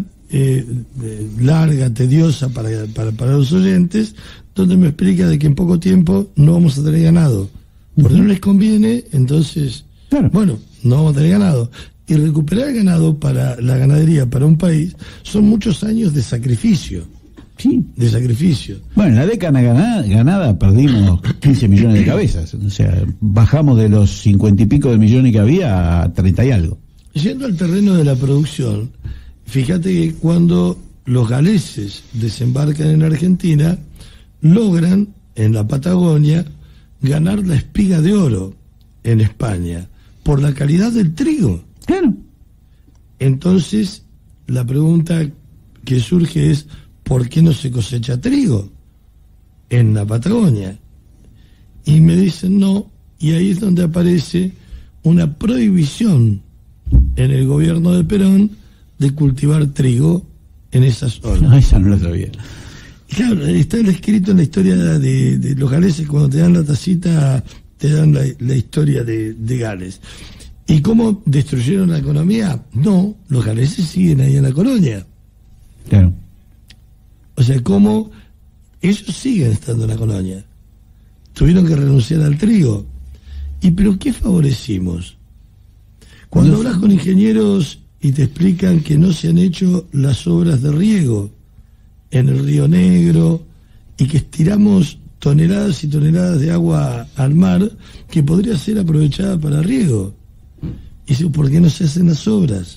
larga, tediosa para los oyentes, donde me explica de que en poco tiempo no vamos a tener ganado. Porque no les conviene, entonces, bueno, no vamos a tener ganado. Y recuperar el ganado para la ganadería, para un país, son muchos años de sacrificio. Sí. De sacrificio. Bueno, en la década ganada perdimos 15 millones de cabezas. O sea, bajamos de los 50 y pico de millones que había a 30 y algo. Yendo al terreno de la producción, fíjate que cuando los galeses desembarcan en Argentina, logran, en la Patagonia, ganar la espiga de oro en España, por la calidad del trigo. Claro. Entonces, la pregunta que surge es, ¿por qué no se cosecha trigo en la Patagonia? Y me dicen no, y ahí es donde aparece una prohibición en el gobierno de Perón de cultivar trigo en esas zonas. No, esa no lo sabía. Claro, está escrito en la historia de los galeses, cuando te dan la tacita, te dan la historia de Gales. ¿Y cómo destruyeron la economía? No, los galeses siguen ahí en la colonia. Claro. O sea, ¿cómo ellos siguen estando en la colonia? Tuvieron que renunciar al trigo. ¿Pero qué favorecimos? Cuando hablas con ingenieros y te explican que no se han hecho las obras de riego en el Río Negro y que estiramos toneladas y toneladas de agua al mar que podría ser aprovechada para riego. Y dice, ¿por qué no se hacen las obras?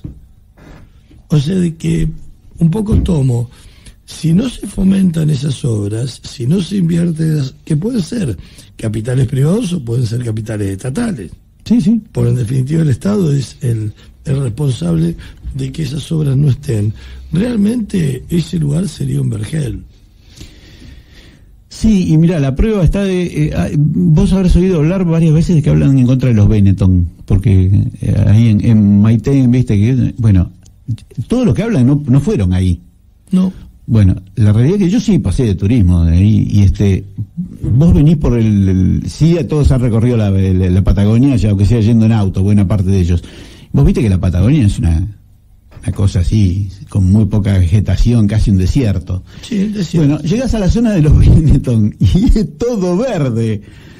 O sea, de que un poco tomo, si no se fomentan esas obras, si no se invierte, que pueden ser capitales privados o pueden ser capitales estatales. Sí, sí. Porque en definitiva el Estado es el responsable de que esas obras no estén. Realmente ese lugar sería un vergel. Sí, y mira, la prueba está vos habrás oído hablar varias veces de que hablan en contra de los Benetton, porque ahí en Maitén, viste que, bueno, todos los que hablan no fueron ahí. No. Bueno, la realidad es que yo sí pasé de turismo de ahí, y vos venís por sí, todos han recorrido la Patagonia, ya aunque sea yendo en auto, buena parte de ellos. Vos viste que la Patagonia es una cosa así, con muy poca vegetación, casi un desierto. Sí, desierto. Bueno, llegás a la zona de los Benetton y es todo verde.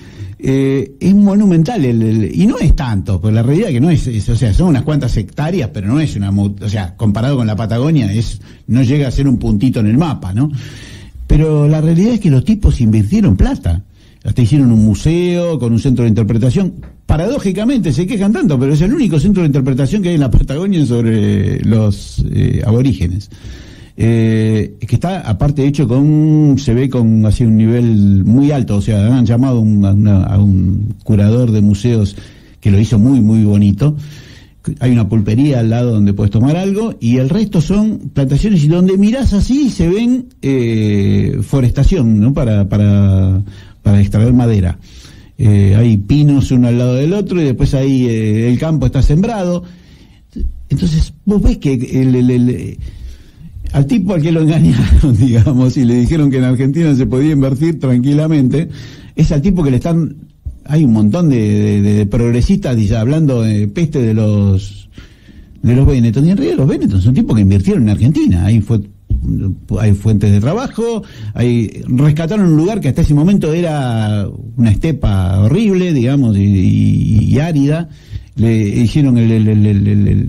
Es monumental, y no es tanto, porque la realidad es que no es, o sea, son unas cuantas hectáreas, pero no es o sea, comparado con la Patagonia, no llega a ser un puntito en el mapa, ¿no? Pero la realidad es que los tipos invirtieron plata. Hasta hicieron un museo con un centro de interpretación. Paradójicamente se quejan tanto, pero es el único centro de interpretación que hay en la Patagonia sobre los aborígenes. Que está aparte hecho se ve con así un nivel muy alto, o sea, han llamado a un curador de museos que lo hizo muy muy bonito. Hay una pulpería al lado donde puedes tomar algo, y el resto son plantaciones, y donde mirás así se ven forestación, ¿no? para extraer madera. Hay pinos uno al lado del otro, y después ahí el campo está sembrado. Entonces vos ves que al tipo al que lo engañaron, digamos, y le dijeron que en Argentina se podía invertir tranquilamente, es al tipo que le están... Hay un montón de progresistas hablando de peste de los Benetton, y en realidad los Benetton son tipos que invirtieron en Argentina. Hay fuentes de trabajo, rescataron un lugar que hasta ese momento era una estepa horrible, digamos, y árida. Le hicieron el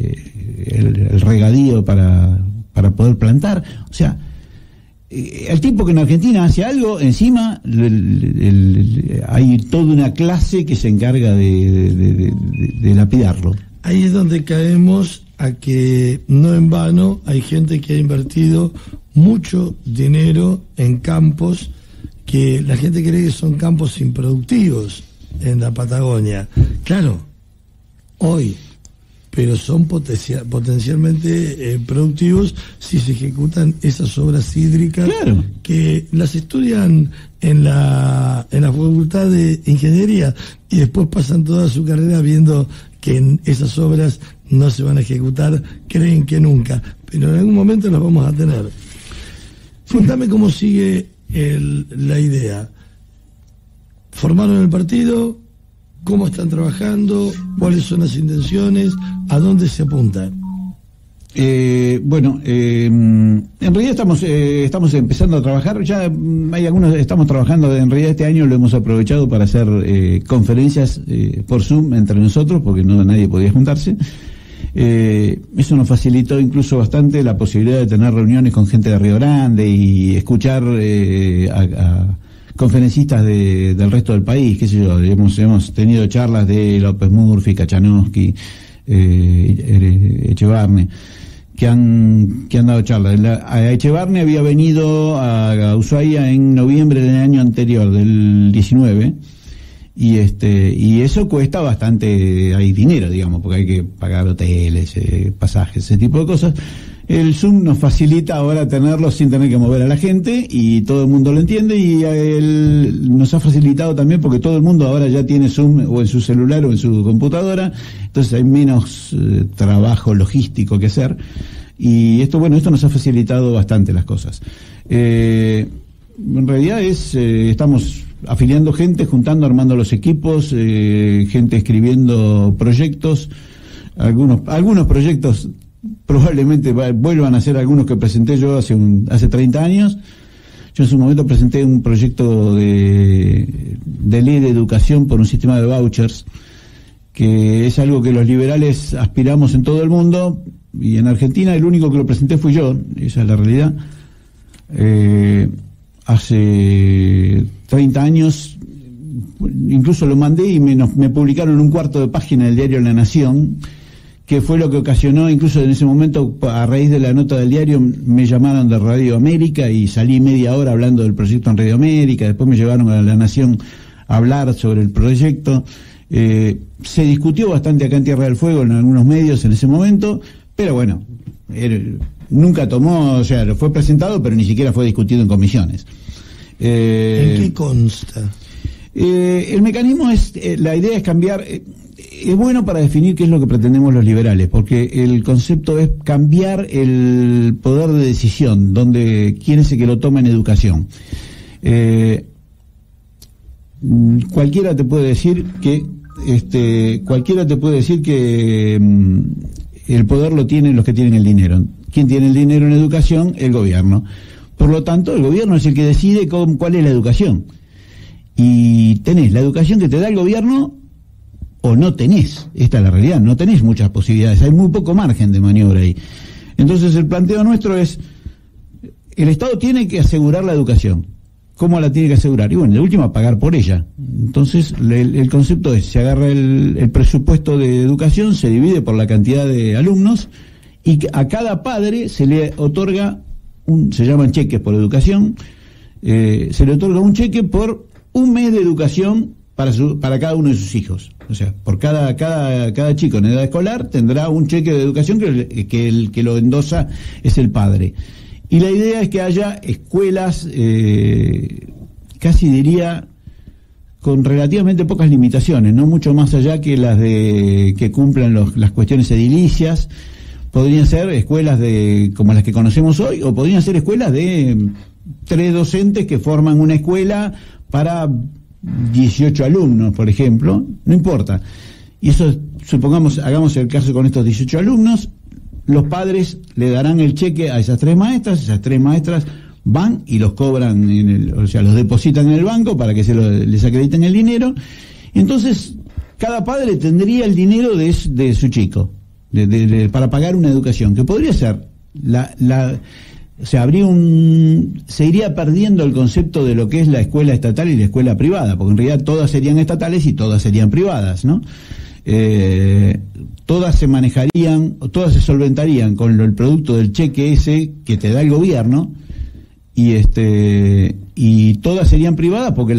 regadío para poder plantar. O sea, el tipo que en Argentina hace algo, encima hay toda una clase que se encarga de lapidarlo. Ahí es donde caemos a que no en vano hay gente que ha invertido mucho dinero en campos que la gente cree que son campos improductivos en la Patagonia. Claro, hoy, pero son potencialmente productivos si se ejecutan esas obras hídricas. Claro. Que las estudian en la Facultad de Ingeniería y después pasan toda su carrera viendo que en esas obras no se van a ejecutar, creen que nunca, pero en algún momento las vamos a tener. Contame cómo sigue la idea. ¿Formaron el partido? ¿Cómo están trabajando? ¿Cuáles son las intenciones? ¿A dónde se apuntan? En realidad estamos empezando a trabajar. Ya hay estamos trabajando. En realidad este año lo hemos aprovechado para hacer conferencias por Zoom entre nosotros, porque nadie podía juntarse. Eso nos facilitó incluso bastante la posibilidad de tener reuniones con gente de Río Grande y escuchar a conferencistas del resto del país, qué sé yo. Hemos tenido charlas de López Murphy, Kachanowski, Echevarne, que han dado charlas. Echevarne había venido a Ushuaia en noviembre del año anterior, del 19, y eso cuesta bastante, hay dinero, digamos, porque hay que pagar hoteles, pasajes, ese tipo de cosas. El Zoom nos facilita ahora tenerlo sin tener que mover a la gente, y todo el mundo lo entiende, y nos ha facilitado también porque todo el mundo ahora ya tiene Zoom o en su celular o en su computadora, entonces hay menos trabajo logístico que hacer, y esto nos ha facilitado bastante las cosas. En realidad estamos afiliando gente, juntando, armando los equipos, gente escribiendo proyectos, algunos proyectos probablemente vuelvan a ser algunos que presenté yo hace 30 años. Yo en su momento presenté un proyecto de ley de educación por un sistema de vouchers, que es algo que los liberales aspiramos en todo el mundo, y en Argentina el único que lo presenté fui yo, esa es la realidad. Hace 30 años incluso lo mandé y me publicaron un cuarto de página del diario La Nación, que fue lo que ocasionó, incluso en ese momento, a raíz de la nota del diario, me llamaron de Radio América y salí media hora hablando del proyecto en Radio América. Después me llevaron a La Nación a hablar sobre el proyecto. Se discutió bastante acá en Tierra del Fuego en algunos medios en ese momento, pero bueno, nunca tomó, o sea, fue presentado, pero ni siquiera fue discutido en comisiones. ¿En qué consta? El mecanismo es, la idea es cambiar, es bueno para definir qué es lo que pretendemos los liberales, porque el concepto es cambiar el poder de decisión, donde quién es el que lo toma en educación. Cualquiera te puede decir que el poder lo tienen los que tienen el dinero. ¿Quién tiene el dinero en educación? El gobierno. Por lo tanto, el gobierno es el que decide cuál es la educación. Y tenés la educación que te da el gobierno o no tenés. Esta es la realidad, no tenés muchas posibilidades, hay muy poco margen de maniobra ahí. Entonces el planteo nuestro es, el Estado tiene que asegurar la educación. ¿Cómo la tiene que asegurar? Y bueno, de última, pagar por ella. Entonces el concepto es, se agarra el presupuesto de educación, se divide por la cantidad de alumnos y a cada padre se le otorga se llaman cheques por educación, se le otorga un cheque por un mes de educación para cada uno de sus hijos. O sea, por cada chico en edad escolar tendrá un cheque de educación que el que lo endosa es el padre. Y la idea es que haya escuelas, casi diría, con relativamente pocas limitaciones, no mucho más allá que las que cumplan las cuestiones edilicias. Podrían ser escuelas como las que conocemos hoy, o podrían ser escuelas de 3 docentes que forman una escuela para 18 alumnos, por ejemplo, no importa. Y eso, supongamos, hagamos el caso con estos 18 alumnos, los padres le darán el cheque a esas 3 maestras, esas 3 maestras van y los cobran, o sea, los depositan en el banco para que les acrediten el dinero. Entonces, cada padre tendría el dinero de su chico. Para pagar una educación, que podría ser o sea, se iría perdiendo el concepto de lo que es la escuela estatal y la escuela privada, porque en realidad todas serían estatales y todas serían privadas, ¿no? Todas se manejarían, todas se solventarían con el producto del cheque ese que te da el gobierno, y todas serían privadas porque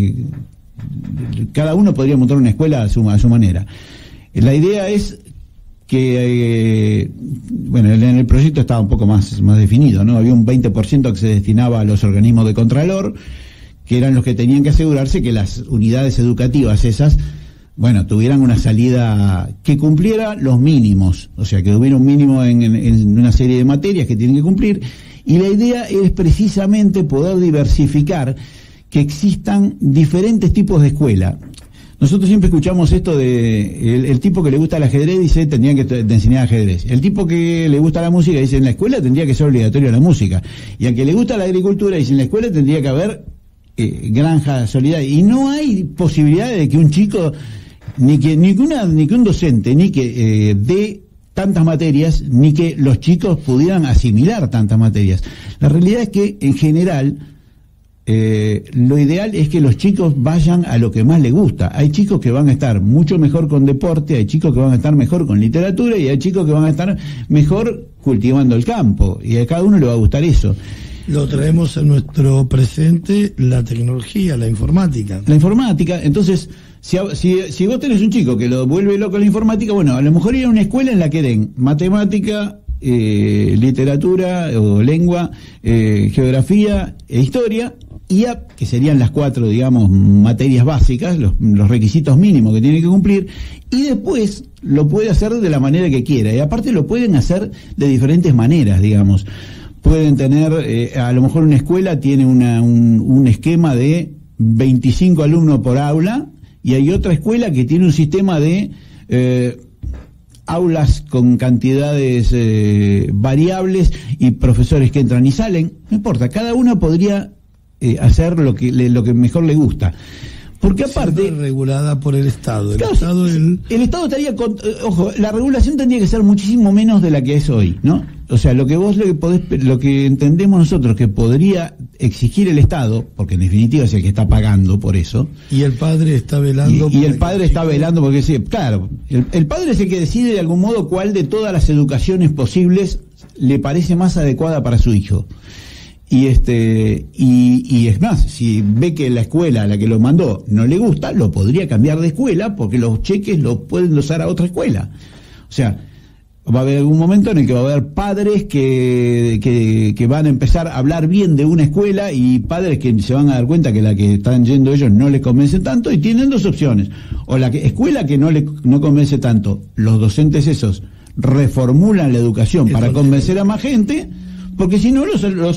cada uno podría montar una escuela a su manera. La idea es que, bueno, en el proyecto estaba un poco más definido, ¿no? Había un 20% que se destinaba a los organismos de contralor, que eran los que tenían que asegurarse que las unidades educativas esas, bueno, tuvieran una salida que cumpliera los mínimos, o sea, que hubiera un mínimo en una serie de materias que tienen que cumplir, y la idea es precisamente poder diversificar, que existan diferentes tipos de escuela. Nosotros siempre escuchamos esto de el tipo que le gusta el ajedrez dice tendría que enseñar ajedrez. El tipo que le gusta la música dice en la escuela tendría que ser obligatoria la música. Y al que le gusta la agricultura dice en la escuela tendría que haber granja solidaria. Y no hay posibilidad de que un chico, ni que un docente, ni que dé tantas materias, ni que los chicos pudieran asimilar tantas materias. La realidad es que en general lo ideal es que los chicos vayan a lo que más les gusta. Hay chicos que van a estar mucho mejor con deporte, hay chicos que van a estar mejor con literatura y hay chicos que van a estar mejor cultivando el campo, y a cada uno le va a gustar eso. Lo traemos a nuestro presente, la tecnología, la informática. La informática, entonces, si vos tenés un chico que lo vuelve loco la informática, bueno, a lo mejor ir a una escuela en la que den matemática, literatura o lengua, geografía e historia, que serían las 4, digamos, materias básicas, los requisitos mínimos que tiene que cumplir, y después lo puede hacer de la manera que quiera, y aparte lo pueden hacer de diferentes maneras, digamos. Pueden tener, a lo mejor una escuela tiene un esquema de 25 alumnos por aula, y hay otra escuela que tiene un sistema de aulas con cantidades variables y profesores que entran y salen. No importa, cada uno podría hacer lo que mejor le gusta, porque aparte siempre regulada por el Estado. Claro, el Estado estaría ojo, la regulación tendría que ser muchísimo menos de la que es hoy, ¿no? O sea, lo que entendemos nosotros que podría exigir el Estado, porque en definitiva es el que está pagando por eso, y el padre está velando y el padre está velando porque sí, claro, el padre es el que decide de algún modo cuál de todas las educaciones posibles le parece más adecuada para su hijo. Y es más, si ve que la escuela a la que lo mandó no le gusta, lo podría cambiar de escuela porque los cheques los pueden usar a otra escuela. O sea, va a haber algún momento en el que va a haber padres que van a empezar a hablar bien de una escuela y padres que se van a dar cuenta que la que están yendo ellos no les convence tanto, y tienen dos opciones: o la escuela que no convence tanto, los docentes esos reformulan la educación para convencer a más gente, porque si no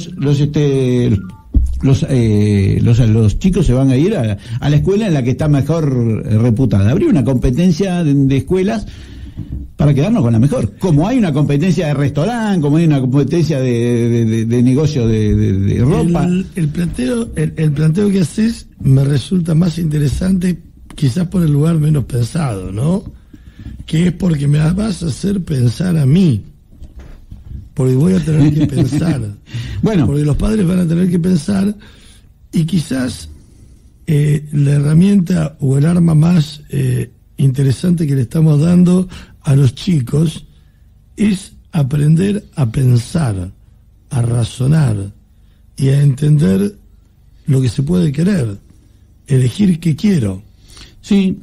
los chicos se van a ir a la escuela en la que está mejor reputada. Habría una competencia de escuelas para quedarnos con la mejor, como hay una competencia de restaurante, como hay una competencia de negocio de ropa. El planteo que haces me resulta más interesante, quizás por el lugar menos pensado, ¿no? Que es porque me vas a hacer pensar a mí, porque voy a tener que pensar. Bueno, porque los padres van a tener que pensar, y quizás la herramienta o el arma más interesante que le estamos dando a los chicos es aprender a pensar, a razonar y a entender lo que se puede querer, elegir qué quiero. Sí.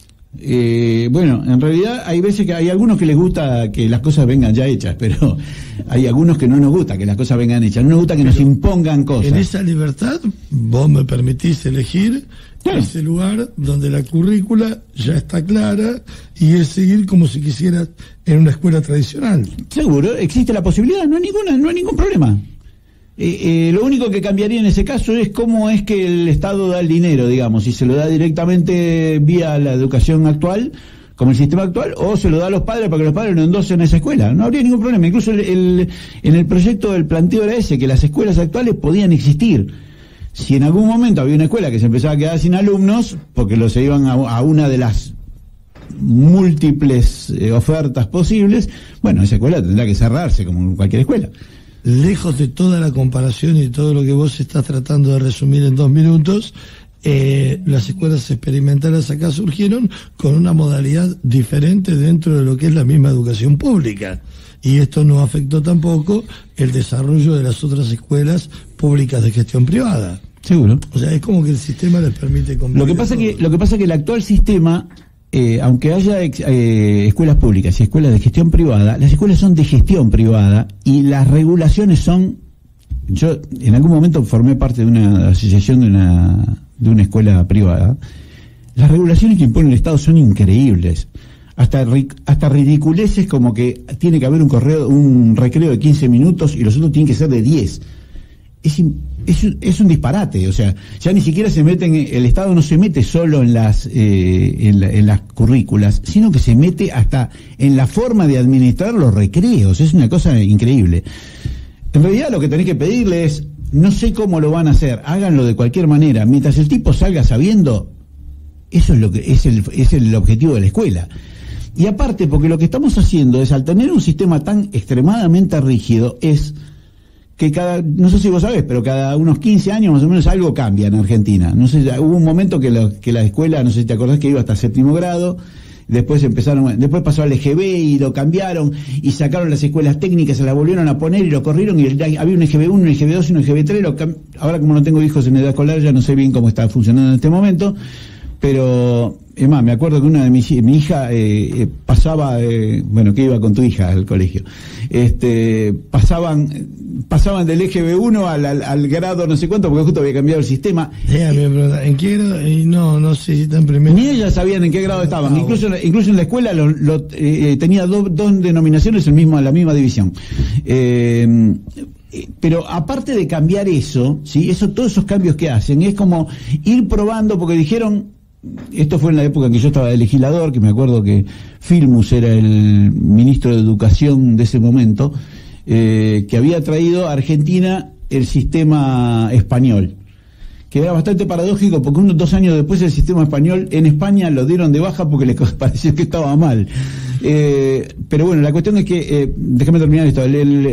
Bueno, en realidad hay veces que hay algunos que les gusta que las cosas vengan ya hechas, pero hay algunos que no nos gusta que las cosas vengan hechas, no nos gusta que nos impongan cosas. En esa libertad vos me permitís elegir ese lugar donde la currícula ya está clara y es seguir como si quisieras en una escuela tradicional. Seguro, existe la posibilidad, no hay ningún problema. Lo único que cambiaría en ese caso es cómo es que el Estado da el dinero, digamos, si se lo da directamente vía la educación actual, como el sistema actual, o se lo da a los padres para que los padres lo endosen a esa escuela. No habría ningún problema. Incluso en el proyecto el planteo era ese, que las escuelas actuales podían existir. Si en algún momento había una escuela que se empezaba a quedar sin alumnos, porque se iban a una de las múltiples ofertas posibles, bueno, esa escuela tendrá que cerrarse como cualquier escuela. Lejos de toda la comparación y todo lo que vos estás tratando de resumir en 2 minutos, las escuelas experimentales acá surgieron con una modalidad diferente dentro de lo que es la misma educación pública. Y esto no afectó tampoco el desarrollo de las otras escuelas públicas de gestión privada. Seguro. O sea, es como que el sistema les permite convivir. Lo que pasa que el actual sistema, aunque haya escuelas públicas y escuelas de gestión privada, las escuelas son de gestión privada y las regulaciones son... Yo en algún momento formé parte de una asociación de una escuela privada. Las regulaciones que impone el Estado son increíbles. Hasta ridiculeces como que tiene que haber un recreo de 15 minutos y los otros tienen que ser de 10. Es un disparate, o sea, ya ni siquiera el Estado no se mete solo en las currículas, sino que se mete hasta en la forma de administrar los recreos. Es una cosa increíble. En realidad lo que tenés que pedirle es, no sé cómo lo van a hacer, háganlo de cualquier manera, mientras el tipo salga sabiendo, eso es lo que es el objetivo de la escuela. Y aparte, porque lo que estamos haciendo es, al tener un sistema tan extremadamente rígido, es que no sé si vos sabés, pero cada unos 15 años más o menos algo cambia en Argentina. No sé, hubo un momento que la escuela, no sé si te acordás, que iba hasta 7º grado, después pasó al EGB y lo cambiaron, y sacaron las escuelas técnicas, se las volvieron a poner y lo corrieron, y había un EGB 1, un EGB 2 y un EGB 3, ahora como no tengo hijos en edad escolar ya no sé bien cómo está funcionando en este momento, pero es más, me acuerdo que mi hija pasaba, que iba con tu hija al colegio, pasaban del EGB 1 al grado no sé cuánto, porque justo había cambiado el sistema. ¿En qué grado? No sé si están primero. Ni ellas sabían en qué grado estaban. Incluso en la escuela tenía dos denominaciones la misma división. Pero aparte de cambiar eso, ¿sí? Todos esos cambios que hacen, es como ir probando, porque dijeron, esto fue en la época en que yo estaba de legislador, que me acuerdo que Filmus era el ministro de Educación de ese momento, que había traído a Argentina el sistema español, que era bastante paradójico, porque 2 años después el sistema español en España lo dieron de baja porque les pareció que estaba mal. Pero bueno, la cuestión es que, déjame terminar esto,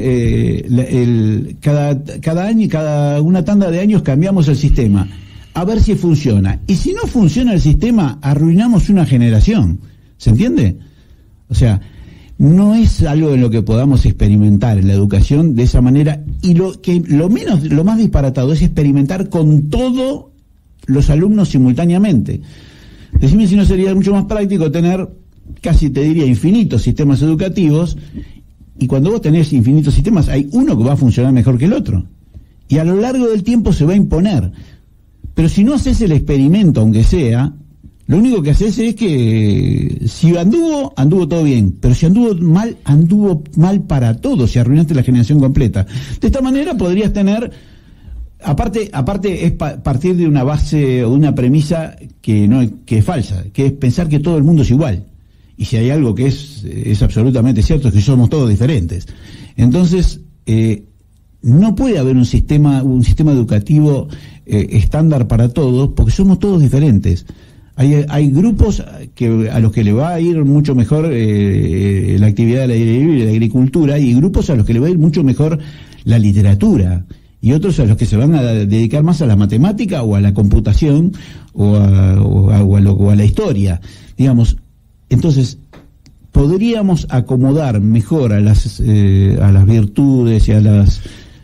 cada año, cada una tanda de años cambiamos el sistema, a ver si funciona. Y si no funciona el sistema, arruinamos una generación. ¿Se entiende? O sea, no es algo en lo que podamos experimentar en la educación de esa manera, y lo más disparatado es experimentar con todos los alumnos simultáneamente. Decime si no sería mucho más práctico tener casi te diría infinitos sistemas educativos, y cuando vos tenés infinitos sistemas, hay uno que va a funcionar mejor que el otro. Y a lo largo del tiempo se va a imponer. Pero si no haces el experimento, aunque sea, lo único que haces es que si anduvo todo bien, pero si anduvo mal para todos, si arruinaste la generación completa. De esta manera podrías tener, aparte es partir de una base o una premisa que es falsa, que es pensar que todo el mundo es igual. Y si hay algo que es absolutamente cierto, es que somos todos diferentes. Entonces, no puede haber un sistema educativo estándar para todos, porque somos todos diferentes. Hay grupos a los que le va a ir mucho mejor la actividad del aire libre y la agricultura, y grupos a los que le va a ir mucho mejor la literatura, y otros a los que se van a dedicar más a la matemática o a la computación o a la historia, digamos. Entonces, podríamos acomodar mejor a las virtudes y a las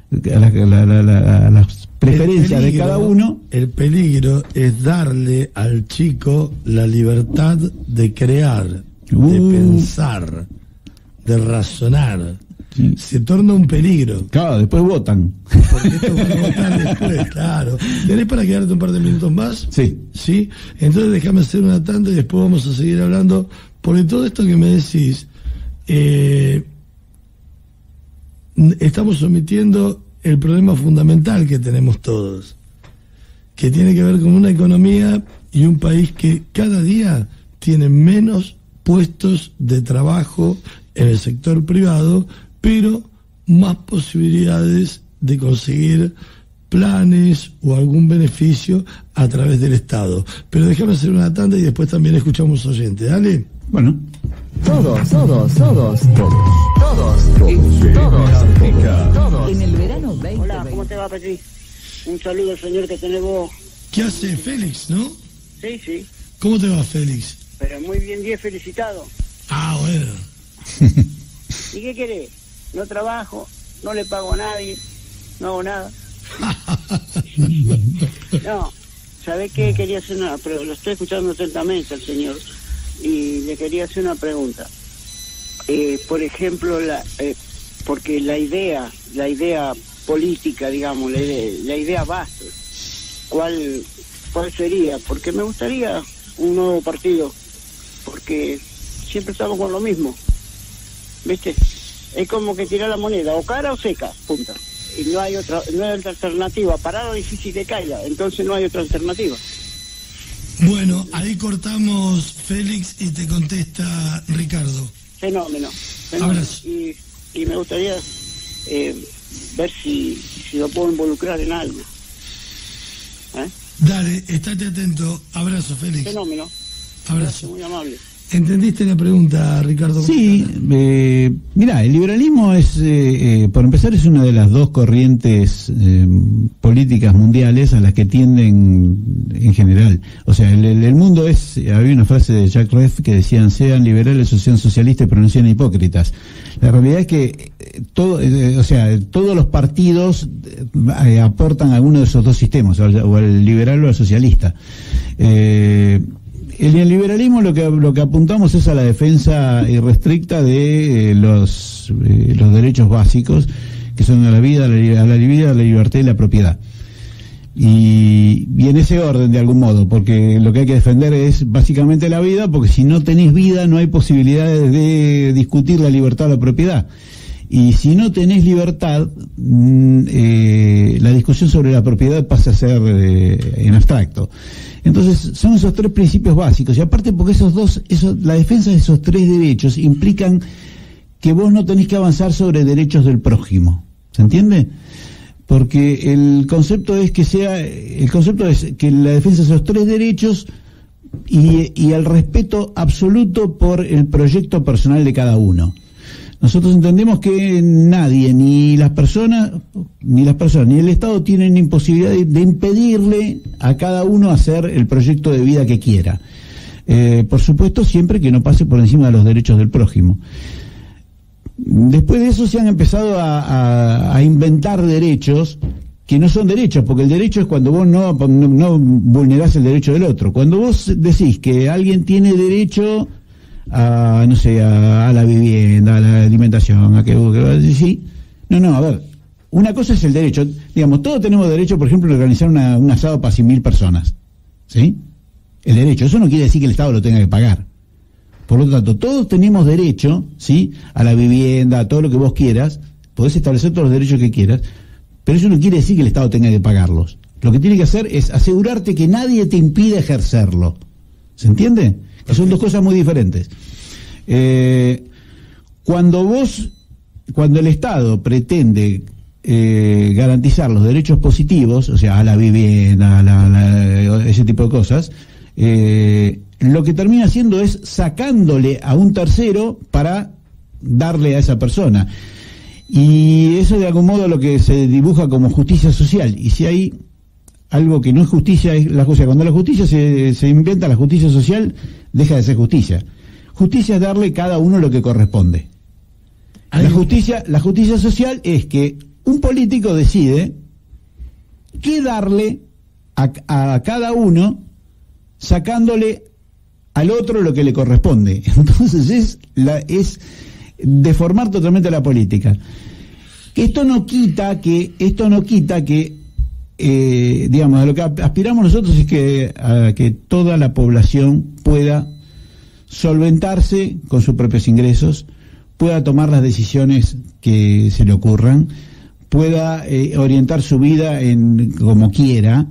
preferencias de cada uno. El peligro es darle al chico la libertad de crear, de pensar, de razonar. Sí. Se torna un peligro. Claro, después votan. Porque esto va a votar después, claro. ¿Tenés para quedarte un par de minutos más? Sí. ¿Sí? Entonces déjame hacer una tanda y después vamos a seguir hablando, porque todo esto que me decís, estamos omitiendo el problema fundamental que tenemos todos, que tiene que ver con una economía y un país que cada día tiene menos puestos de trabajo en el sector privado, pero más posibilidades de conseguir planes o algún beneficio a través del Estado. Pero déjame hacer una tanda y después también escuchamos oyentes. Dale. Bueno. Todos. En el verano 2020. Hola, ¿cómo te va, Petri? Un saludo al señor que tenés vos. ¿Qué hace Félix, no? Sí. ¿Cómo te va, Félix? Pero muy bien felicitado. Ah, bueno. ¿Y qué querés? No trabajo, no le pago a nadie, no hago nada. No, ¿sabés qué? Quería hacer pero lo estoy escuchando atentamente al señor y le quería hacer una pregunta. Por ejemplo, porque la idea política, digamos, la idea base, ¿cuál sería? Porque me gustaría un nuevo partido, porque siempre estamos con lo mismo, ¿viste? Es como que tirar la moneda, o cara o seca, punta. Y no hay otra alternativa. Parado es difícil que caiga, entonces no hay otra alternativa. Bueno, ahí cortamos, Félix, y te contesta Ricardo. Fenómeno. Abrazo. Y me gustaría ver si lo puedo involucrar en algo. Dale, estate atento. Abrazo, Félix. Fenómeno. Abrazo. Gracias, muy amable. ¿Entendiste la pregunta, Ricardo? Sí, mirá, el liberalismo por empezar, es una de las dos corrientes políticas mundiales a las que tienden en general. O sea, el mundo había una frase de Jacques Rueff que decían: sean liberales o sean socialistas, pero no sean hipócritas. La realidad es que todos los partidos aportan a alguno de esos dos sistemas, o al liberal o al socialista. En el liberalismo lo que apuntamos es a la defensa irrestricta de los derechos básicos, que son a la vida, a la libertad y la propiedad. Y en ese orden, de algún modo, porque lo que hay que defender es básicamente la vida, porque si no tenés vida no hay posibilidades de discutir la libertad o la propiedad. Y si no tenés libertad, la discusión sobre la propiedad pasa a ser en abstracto. Entonces, son esos tres principios básicos. Y aparte, porque la defensa de esos tres derechos implican que vos no tenés que avanzar sobre derechos del prójimo. ¿Se entiende? Porque el concepto es que la defensa de esos tres derechos y el respeto absoluto por el proyecto personal de cada uno. Nosotros entendemos que nadie, ni las personas, ni el Estado tienen imposibilidad de impedirle a cada uno hacer el proyecto de vida que quiera. Por supuesto, siempre que no pase por encima de los derechos del prójimo. Después de eso se han empezado a inventar derechos que no son derechos, porque el derecho es cuando vos no vulnerás el derecho del otro. Cuando vos decís que alguien tiene derecho no sé, a la vivienda, a la alimentación, sí. No, a ver, una cosa es el derecho, digamos, todos tenemos derecho, por ejemplo, a organizar un asado para 100.000 personas, ¿sí? El derecho, eso no quiere decir que el Estado lo tenga que pagar. Por lo tanto, todos tenemos derecho, ¿sí?, a la vivienda, a todo lo que vos quieras, podés establecer todos los derechos que quieras, pero eso no quiere decir que el Estado tenga que pagarlos. Lo que tiene que hacer es asegurarte que nadie te impida ejercerlo. ¿Se entiende? Que son dos cosas muy diferentes. Cuando el Estado pretende garantizar los derechos positivos, o sea, a la vivienda, ese tipo de cosas, lo que termina haciendo es sacándole a un tercero para darle a esa persona. Y eso de algún modo lo que se dibuja como justicia social. Y si hay algo que no es justicia, es la cosa. Cuando la justicia se inventa, la justicia social deja de ser justicia. Justicia es darle a cada uno lo que corresponde. La justicia social es que un político decide qué darle a cada uno, sacándole al otro lo que le corresponde. Entonces es deformar totalmente la política. Esto no quita que digamos, a lo que aspiramos nosotros es que toda la población pueda solventarse con sus propios ingresos, pueda tomar las decisiones que se le ocurran, pueda orientar su vida como quiera,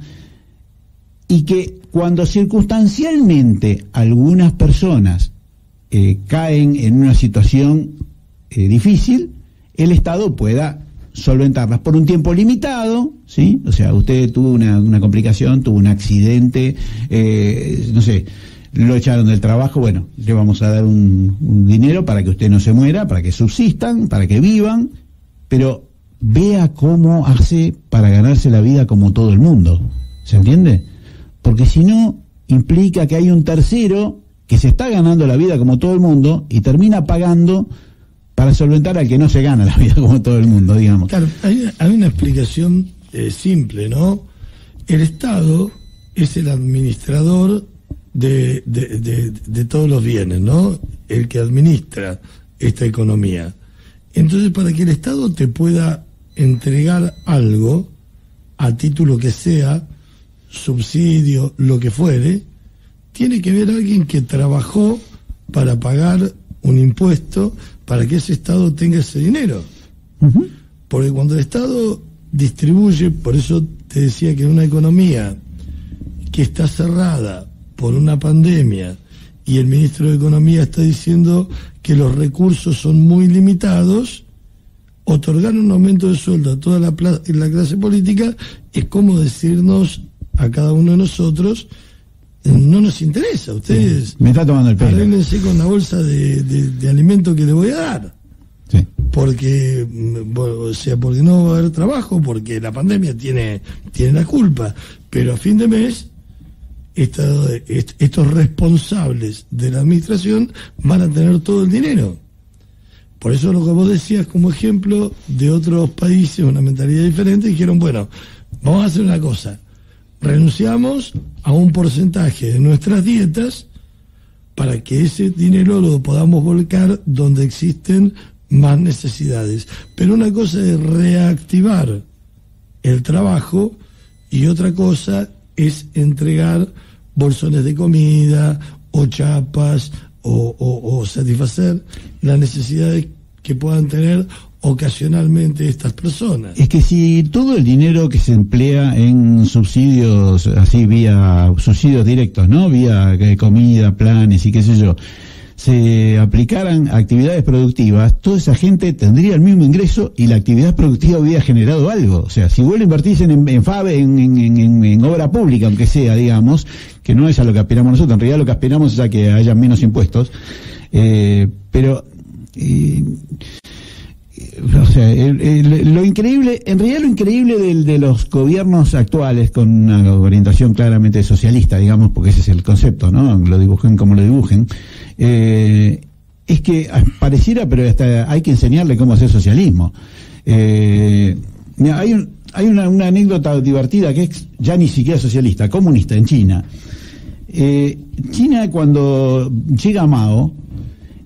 y que cuando circunstancialmente algunas personas caen en una situación difícil, el Estado pueda solventarlas por un tiempo limitado, ¿sí? O sea, usted tuvo una complicación, tuvo un accidente, no sé, lo echaron del trabajo, bueno, le vamos a dar un dinero para que usted no se muera, para que subsistan, para que vivan, pero vea cómo hace para ganarse la vida como todo el mundo, ¿se entiende? Porque si no, implica que hay un tercero que se está ganando la vida como todo el mundo y termina pagando para solventar al que no se gana la vida como todo el mundo, digamos. Claro, hay una explicación simple, ¿no? El Estado es el administrador de todos los bienes, ¿no? El que administra esta economía. Entonces, para que el Estado te pueda entregar algo, a título que sea, subsidio, lo que fuere, tiene que haber alguien que trabajó para pagar un impuesto para que ese Estado tenga ese dinero. Uh-huh. Porque cuando el Estado distribuye, por eso te decía que en una economía que está cerrada por una pandemia y el ministro de Economía está diciendo que los recursos son muy limitados, otorgar un aumento de sueldo a toda la clase política es como decirnos a cada uno de nosotros: no nos interesa, ustedes sí, me está tomando el pelo, arréglense con la bolsa de alimento que le voy a dar. Sí. Porque, o sea, porque no va a haber trabajo, porque la pandemia tiene la culpa, pero a fin de mes estos responsables de la administración van a tener todo el dinero. Por eso lo que vos decías como ejemplo de otros países, una mentalidad diferente, dijeron, bueno, vamos a hacer una cosa, renunciamos a un porcentaje de nuestras dietas para que ese dinero lo podamos volcar donde existen más necesidades. Pero una cosa es reactivar el trabajo y otra cosa es entregar bolsones de comida o chapas o satisfacer las necesidades que puedan tener ocasionalmente estas personas. Es que si todo el dinero que se emplea en subsidios, así vía subsidios directos, ¿no? Vía comida, planes y qué sé yo, se aplicaran a actividades productivas, toda esa gente tendría el mismo ingreso y la actividad productiva hubiera generado algo. O sea, si vos lo invertís en FABE, en obra pública, aunque sea, digamos, que no es a lo que aspiramos nosotros, en realidad lo que aspiramos es a que haya menos impuestos, pero o sea, lo increíble de los gobiernos actuales con una orientación claramente socialista, digamos, porque ese es el concepto, ¿no? Lo dibujen como lo dibujen, es que pareciera, pero hasta hay que enseñarle cómo hacer socialismo. Mira, hay una anécdota divertida que es ya ni siquiera socialista, comunista, en China. China, cuando llega Mao,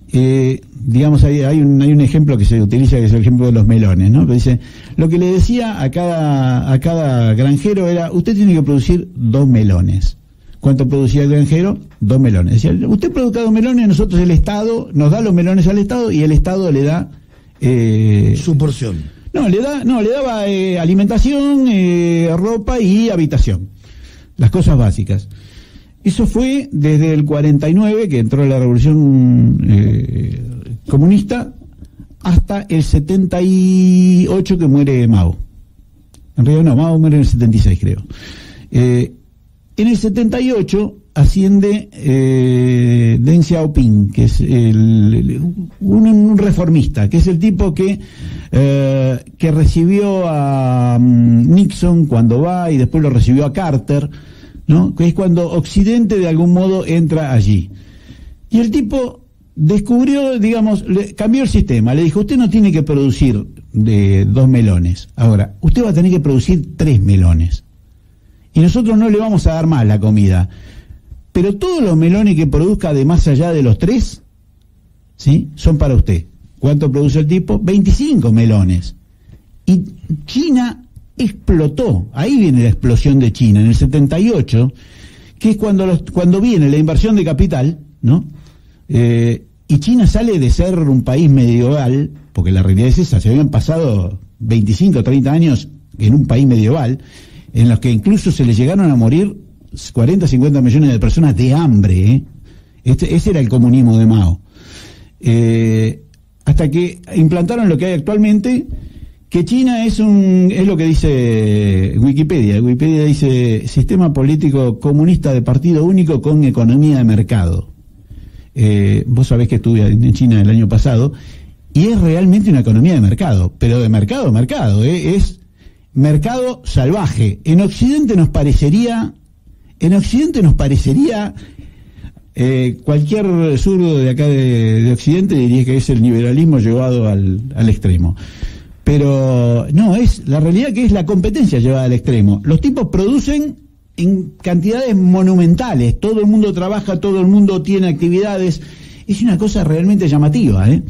digamos, hay un ejemplo que se utiliza, que es el ejemplo de los melones, ¿no? Que dice, lo que le decía a cada granjero era, usted tiene que producir 2 melones. ¿Cuánto producía el granjero? 2 melones. Decía, usted produzca 2 melones, nosotros el Estado, nos da los melones al Estado y el Estado le da... su porción. Le daba alimentación, ropa y habitación. Las cosas básicas. Eso fue desde el 49, que entró la revolución comunista, hasta el 78 que muere Mao. En realidad no, Mao muere en el 76, creo. En el 78 asciende Deng Xiaoping, que es un reformista, que es el tipo que recibió a Nixon cuando va y después lo recibió a Carter, ¿no? Que es cuando Occidente de algún modo entra allí. Y el tipo descubrió, digamos, cambió el sistema, le dijo, usted no tiene que producir de 2 melones, ahora, usted va a tener que producir 3 melones. Y nosotros no le vamos a dar más la comida. Pero todos los melones que produzca de más allá de los 3, ¿sí?, son para usted. ¿Cuánto produce el tipo? 25 melones. Y China explotó. Ahí viene la explosión de China, en el 78, que es cuando viene la inversión de capital, ¿no? Y China sale de ser un país medieval, porque la realidad es esa, se habían pasado 25 o 30 años en un país medieval, en los que incluso se les llegaron a morir 40, 50 millones de personas de hambre, ¿eh? Ese era el comunismo de Mao. Hasta que implantaron lo que hay actualmente, que China es lo que dice Wikipedia. Wikipedia dice sistema político comunista de partido único con economía de mercado. Vos sabés que estuve en China el año pasado, y es realmente una economía de mercado, pero de mercado a mercado, es mercado salvaje. En Occidente nos parecería cualquier zurdo de acá de Occidente diría que es el liberalismo llevado al extremo. Pero no, es la realidad, que es la competencia llevada al extremo. Los tipos producen en cantidades monumentales, todo el mundo trabaja, todo el mundo tiene actividades, es una cosa realmente llamativa, ¿eh?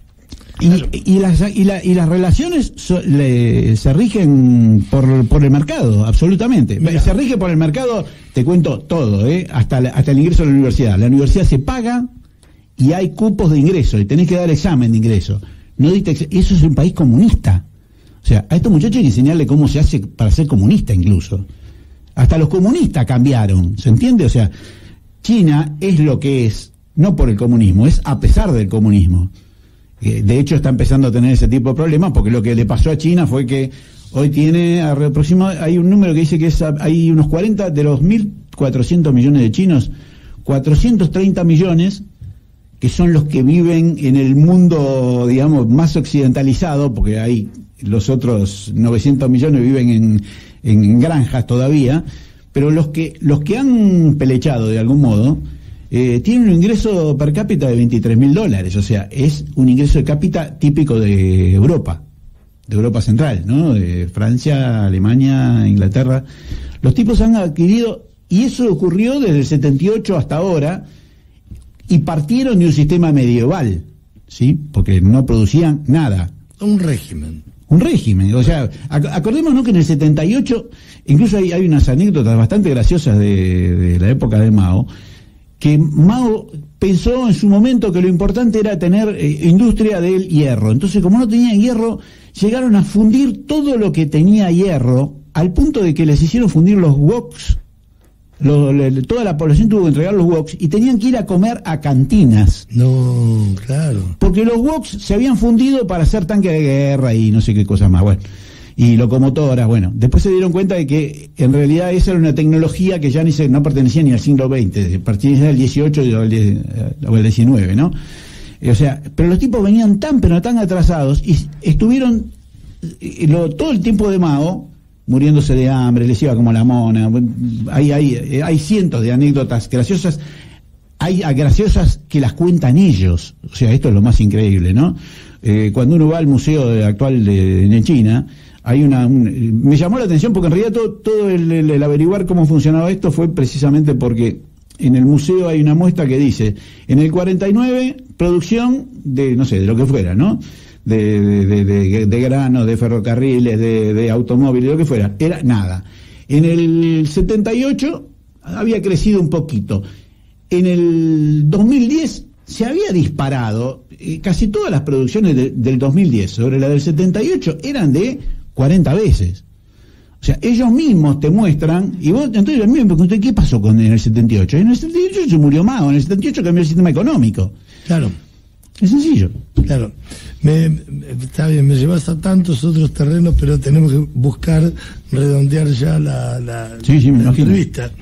Y las relaciones se rigen por el mercado, absolutamente. Mira. Se rige por el mercado, te cuento todo, hasta el ingreso a la universidad. La universidad se paga y hay cupos de ingreso, y tenés que dar examen de ingreso. Eso es un país comunista. O sea, a estos muchachos hay que enseñarle cómo se hace para ser comunista incluso. Hasta los comunistas cambiaron, ¿se entiende? O sea, China es lo que es, no por el comunismo, es a pesar del comunismo. De hecho está empezando a tener ese tipo de problemas, porque lo que le pasó a China fue que hoy tiene hay un número que dice que hay unos 40 de los 1.400 millones de chinos, 430 millones que son los que viven en el mundo, digamos, más occidentalizado, porque hay los otros 900 millones viven en granjas todavía, pero los que han pelechado de algún modo tienen un ingreso per cápita de $23.000, o sea, es un ingreso de cápita típico de Europa Central, ¿no? De Francia, Alemania, Inglaterra. Los tipos han adquirido, y eso ocurrió desde el 78 hasta ahora, y partieron de un sistema medieval, ¿sí? Porque no producían nada. Un régimen, o sea, acordémonos que en el 78, incluso hay unas anécdotas bastante graciosas de la época de Mao, que Mao pensó en su momento que lo importante era tener industria del hierro. Entonces, como no tenían hierro, llegaron a fundir todo lo que tenía hierro, al punto de que les hicieron fundir los woks. Toda la población tuvo que entregar los woks y tenían que ir a comer a cantinas. No, claro. Porque los woks se habían fundido para hacer tanques de guerra y no sé qué cosas más. Bueno, y locomotoras, bueno. Después se dieron cuenta de que en realidad esa era una tecnología que ya no pertenecía ni al siglo XX, pertenecía al XVIII o al XIX, ¿no? O sea, pero los tipos venían pero tan atrasados, y estuvieron todo el tiempo de Mao muriéndose de hambre, les iba como la mona. Hay cientos de anécdotas graciosas. Hay graciosas que las cuentan ellos. O sea, esto es lo más increíble, ¿no? Cuando uno va al museo actual de China, hay me llamó la atención, porque en realidad todo el averiguar cómo funcionaba esto fue precisamente porque en el museo hay una muestra que dice, en el 49, producción de, no sé, de lo que fuera, ¿no? De grano, de ferrocarriles, de automóviles, lo que fuera, era nada. En el 78 había crecido un poquito. En el 2010 se había disparado, casi todas las producciones del 2010 sobre la del 78 eran de 40 veces. O sea, ellos mismos te muestran, y vos, entonces a mí me pregunté, ¿qué pasó en el 78? En el 78 se murió Mao, en el 78 cambió el sistema económico. Claro. Es sencillo. Claro. Está bien, me llevas a tantos otros terrenos, pero tenemos que buscar redondear ya la entrevista.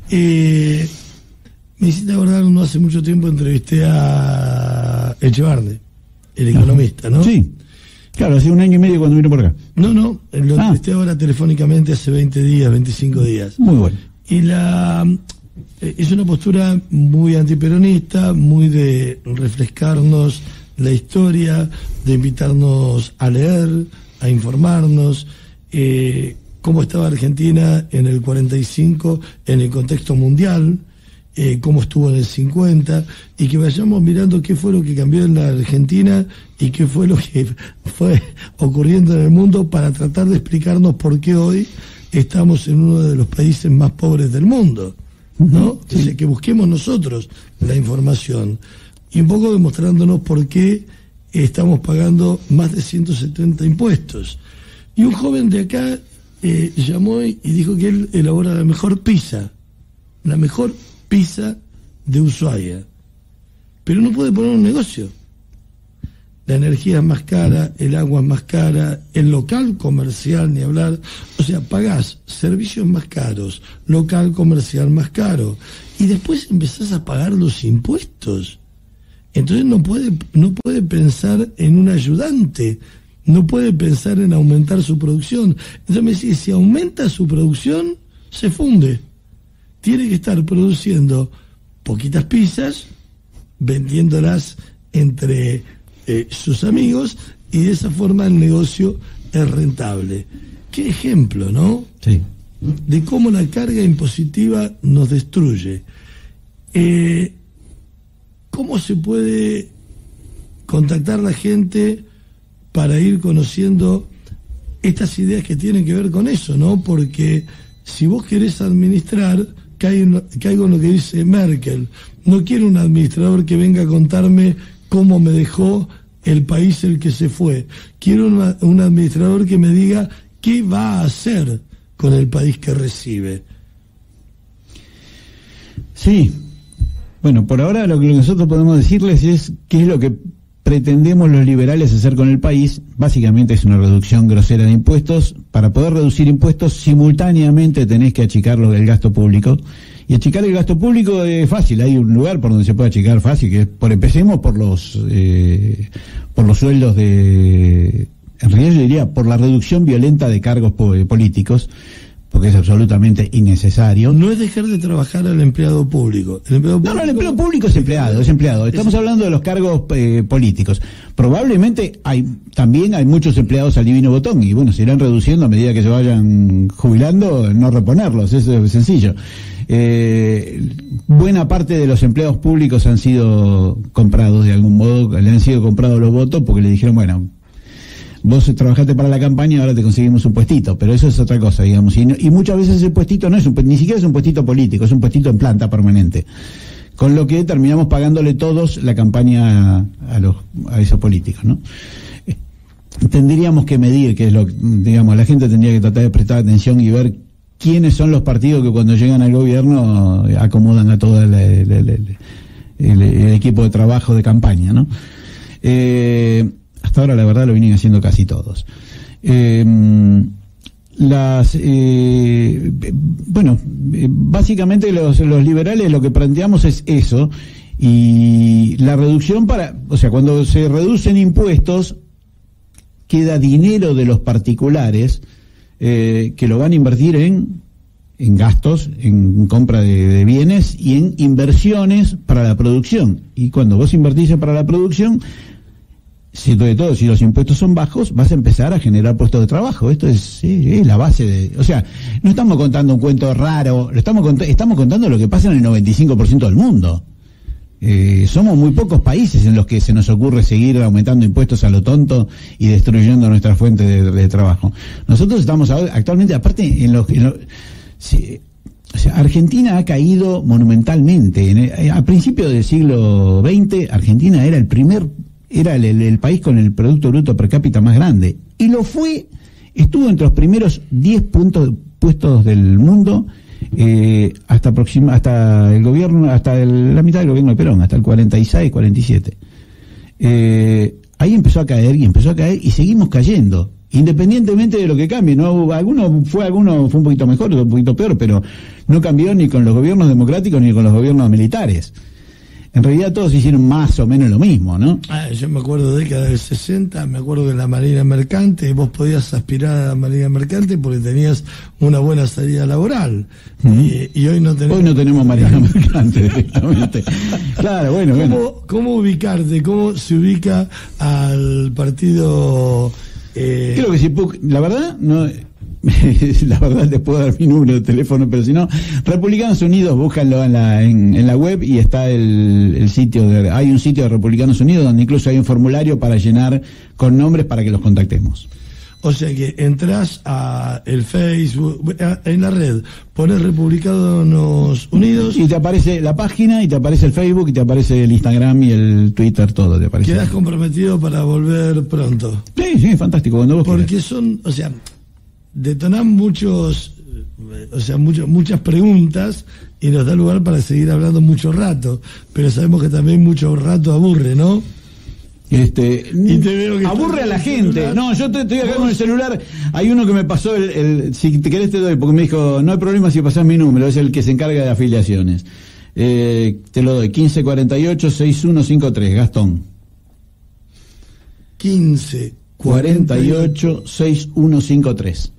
Me hiciste acordar, no hace mucho tiempo entrevisté a Echevarne, el economista, ¿no? Sí. Claro, hace 1 año y medio cuando vino por acá. No, lo entrevisté ahora telefónicamente hace 20 días, 25 días. Muy bueno. Y es una postura muy antiperonista, muy de refrescarnos la historia, de invitarnos a leer, a informarnos, cómo estaba Argentina en el 45 en el contexto mundial, cómo estuvo en el 50, y que vayamos mirando qué fue lo que cambió en la Argentina y qué fue lo que fue ocurriendo en el mundo para tratar de explicarnos por qué hoy estamos en uno de los países más pobres del mundo, ¿no? Sí. O sea, que busquemos nosotros la información y un poco demostrándonos por qué estamos pagando más de 170 impuestos. Y un joven de acá llamó y dijo que él elabora la mejor pizza de Ushuaia, pero no puede poner un negocio. La energía es más cara, el agua es más cara, el local comercial ni hablar, o sea, pagás servicios más caros, local comercial más caro, y después empezás a pagar los impuestos. Entonces no puede pensar en un ayudante, no puede pensar en aumentar su producción. Entonces me dice, si aumenta su producción, se funde. Tiene que estar produciendo poquitas pizzas, vendiéndolas entre sus amigos, y de esa forma el negocio es rentable. Qué ejemplo, ¿no? Sí. De cómo la carga impositiva nos destruye. ¿Cómo se puede contactar la gente para ir conociendo estas ideas que tienen que ver con eso, ¿no? Porque si vos querés administrar, caigo en lo que dice Merkel. No quiero un administrador que venga a contarme cómo me dejó el país el que se fue. Quiero un administrador que me diga qué va a hacer con el país que recibe. Sí. Bueno, por ahora lo que nosotros podemos decirles es qué es lo que pretendemos los liberales hacer con el país. Básicamente es una reducción grosera de impuestos. Para poder reducir impuestos, simultáneamente tenés que achicar el gasto público. Y achicar el gasto público es fácil, hay un lugar por donde se puede achicar fácil, que es empecemos por los sueldos en realidad yo diría por la reducción violenta de cargos políticos, porque es absolutamente innecesario. No es dejar de trabajar al empleado público. El empleado público... No, el empleado público es empleado. Estamos hablando de los cargos políticos. Probablemente también hay muchos empleados al divino botón, y bueno, se irán reduciendo a medida que se vayan jubilando, no reponerlos, eso es sencillo. Buena parte de los empleados públicos han sido comprados de algún modo, le han sido comprados los votos porque le dijeron, bueno, vos trabajaste para la campaña, ahora te conseguimos un puestito, pero eso es otra cosa, digamos, y muchas veces ese puestito no es ni siquiera es un puestito político, es un puestito en planta permanente, con lo que terminamos pagándole todos la campaña a esos políticos, ¿no? Tendríamos que medir, que es digamos, la gente tendría que tratar de prestar atención y ver quiénes son los partidos que cuando llegan al gobierno acomodan a todo el equipo de trabajo de campaña, ¿no? Hasta ahora la verdad lo vienen haciendo casi todos. Básicamente los liberales lo que planteamos es eso, y la reducción cuando se reducen impuestos queda dinero de los particulares que lo van a invertir en gastos, en compra de bienes y en inversiones para la producción. Y cuando vos invertís para la producción, sobre todo si los impuestos son bajos, vas a empezar a generar puestos de trabajo. Esto es la base de... O sea, no estamos contando un cuento raro, estamos contando lo que pasa en el 95% del mundo. Somos muy pocos países en los que se nos ocurre seguir aumentando impuestos a lo tonto y destruyendo nuestra fuente de trabajo. Nosotros estamos actualmente, aparte, o sea, Argentina ha caído monumentalmente. A principios del siglo XX, Argentina era el país con el Producto Bruto Per Cápita más grande. Y estuvo entre los primeros 10 puestos del mundo hasta el gobierno, la mitad del gobierno de Perón, hasta el 46, 47. Ahí empezó a caer y seguimos cayendo. Independientemente de lo que cambie, ¿no? Alguno fue un poquito mejor, otro un poquito peor, pero no cambió ni con los gobiernos democráticos ni con los gobiernos militares. En realidad todos hicieron más o menos lo mismo, ¿no? Yo me acuerdo de década del 60, me acuerdo de la Marina Mercante, vos podías aspirar a la Marina Mercante porque tenías una buena salida laboral. Y hoy no tenemos Marina Mercante directamente. Claro, bueno. ¿Cómo ubicarte? ¿Cómo se ubica al partido? Creo que si la verdad, no... La verdad les puedo dar mi número de teléfono, pero si no, Republicanos Unidos, búscanlo en la web y está el sitio hay un sitio de Republicanos Unidos donde incluso hay un formulario para llenar con nombres para que los contactemos. O sea que entras a el Facebook, en la red, pones Republicanos Unidos y te aparece la página y te aparece el Facebook y te aparece el Instagram y el Twitter, todo te aparece. ¿Quedas comprometido para volver pronto? Sí, fantástico, cuando vos porque quieras. Detonan muchas preguntas y nos da lugar para seguir hablando mucho rato, pero sabemos que también mucho rato aburre, ¿no? Y te veo que aburre a la gente. Celular. No, yo estoy acá con el celular. Hay uno que me pasó si te querés te doy, porque me dijo, no hay problema si pasás mi número, es el que se encarga de afiliaciones. Te lo doy, 1548-6153, Gastón. 1548-6153.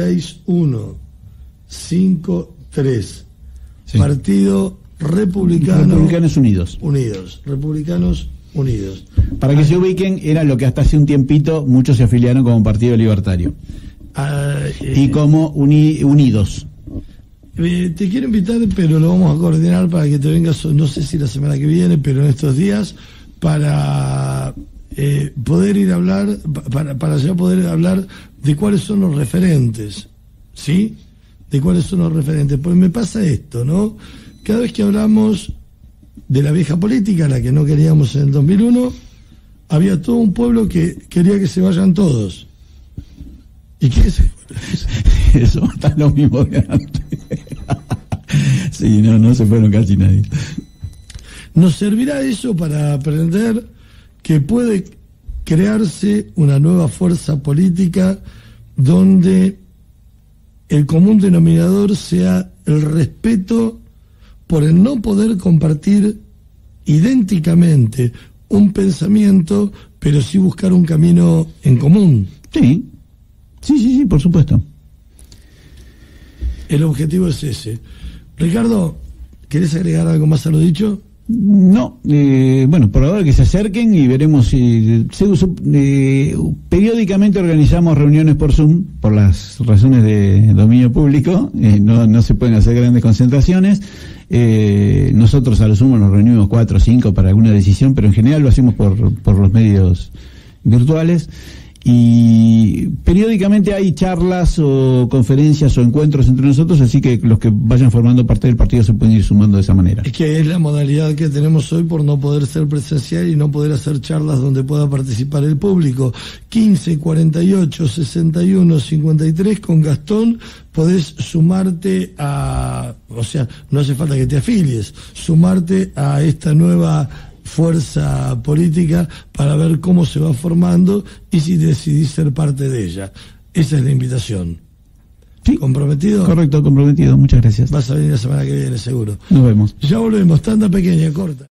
6153. Sí. Partido Republicanos Unidos. Republicanos Unidos. Para que se ubiquen, era lo que hasta hace un tiempito muchos se afiliaron como Partido Libertario. Y como Unidos. Te quiero invitar, pero lo vamos a coordinar para que te vengas, no sé si la semana que viene, pero en estos días, para poder ir a hablar, para ya poder hablar de cuáles son los referentes, ¿sí? De cuáles son los referentes. Pues me pasa esto, ¿no? Cada vez que hablamos de la vieja política, la que no queríamos en el 2001, había todo un pueblo que quería que se vayan todos. ¿Y qué se fueron? Eso está lo mismo de antes. Sí, no se fueron casi nadie. ¿Nos servirá eso para aprender que puede crearse una nueva fuerza política donde el común denominador sea el respeto por el no poder compartir idénticamente un pensamiento, pero sí buscar un camino en común? Sí, por supuesto. El objetivo es ese. Ricardo, ¿querés agregar algo más a lo dicho? No, bueno, por ahora que se acerquen y veremos si periódicamente organizamos reuniones por Zoom, por las razones de dominio público, no se pueden hacer grandes concentraciones. Nosotros a lo sumo nos reunimos 4 o 5 para alguna decisión, pero en general lo hacemos por los medios virtuales. Y periódicamente hay charlas o conferencias o encuentros entre nosotros, así que los que vayan formando parte del partido se pueden ir sumando de esa manera. Es que es la modalidad que tenemos hoy por no poder ser presencial y no poder hacer charlas donde pueda participar el público. 1548-6153 con Gastón podés sumarte o sea, no hace falta que te afilies, sumarte a esta nueva fuerza política para ver cómo se va formando y si decidís ser parte de ella. Esa es la invitación. Sí. ¿Comprometido? Correcto, comprometido. Muchas gracias. Vas a venir la semana que viene, seguro. Nos vemos. Ya volvemos. Tanda pequeña, corta.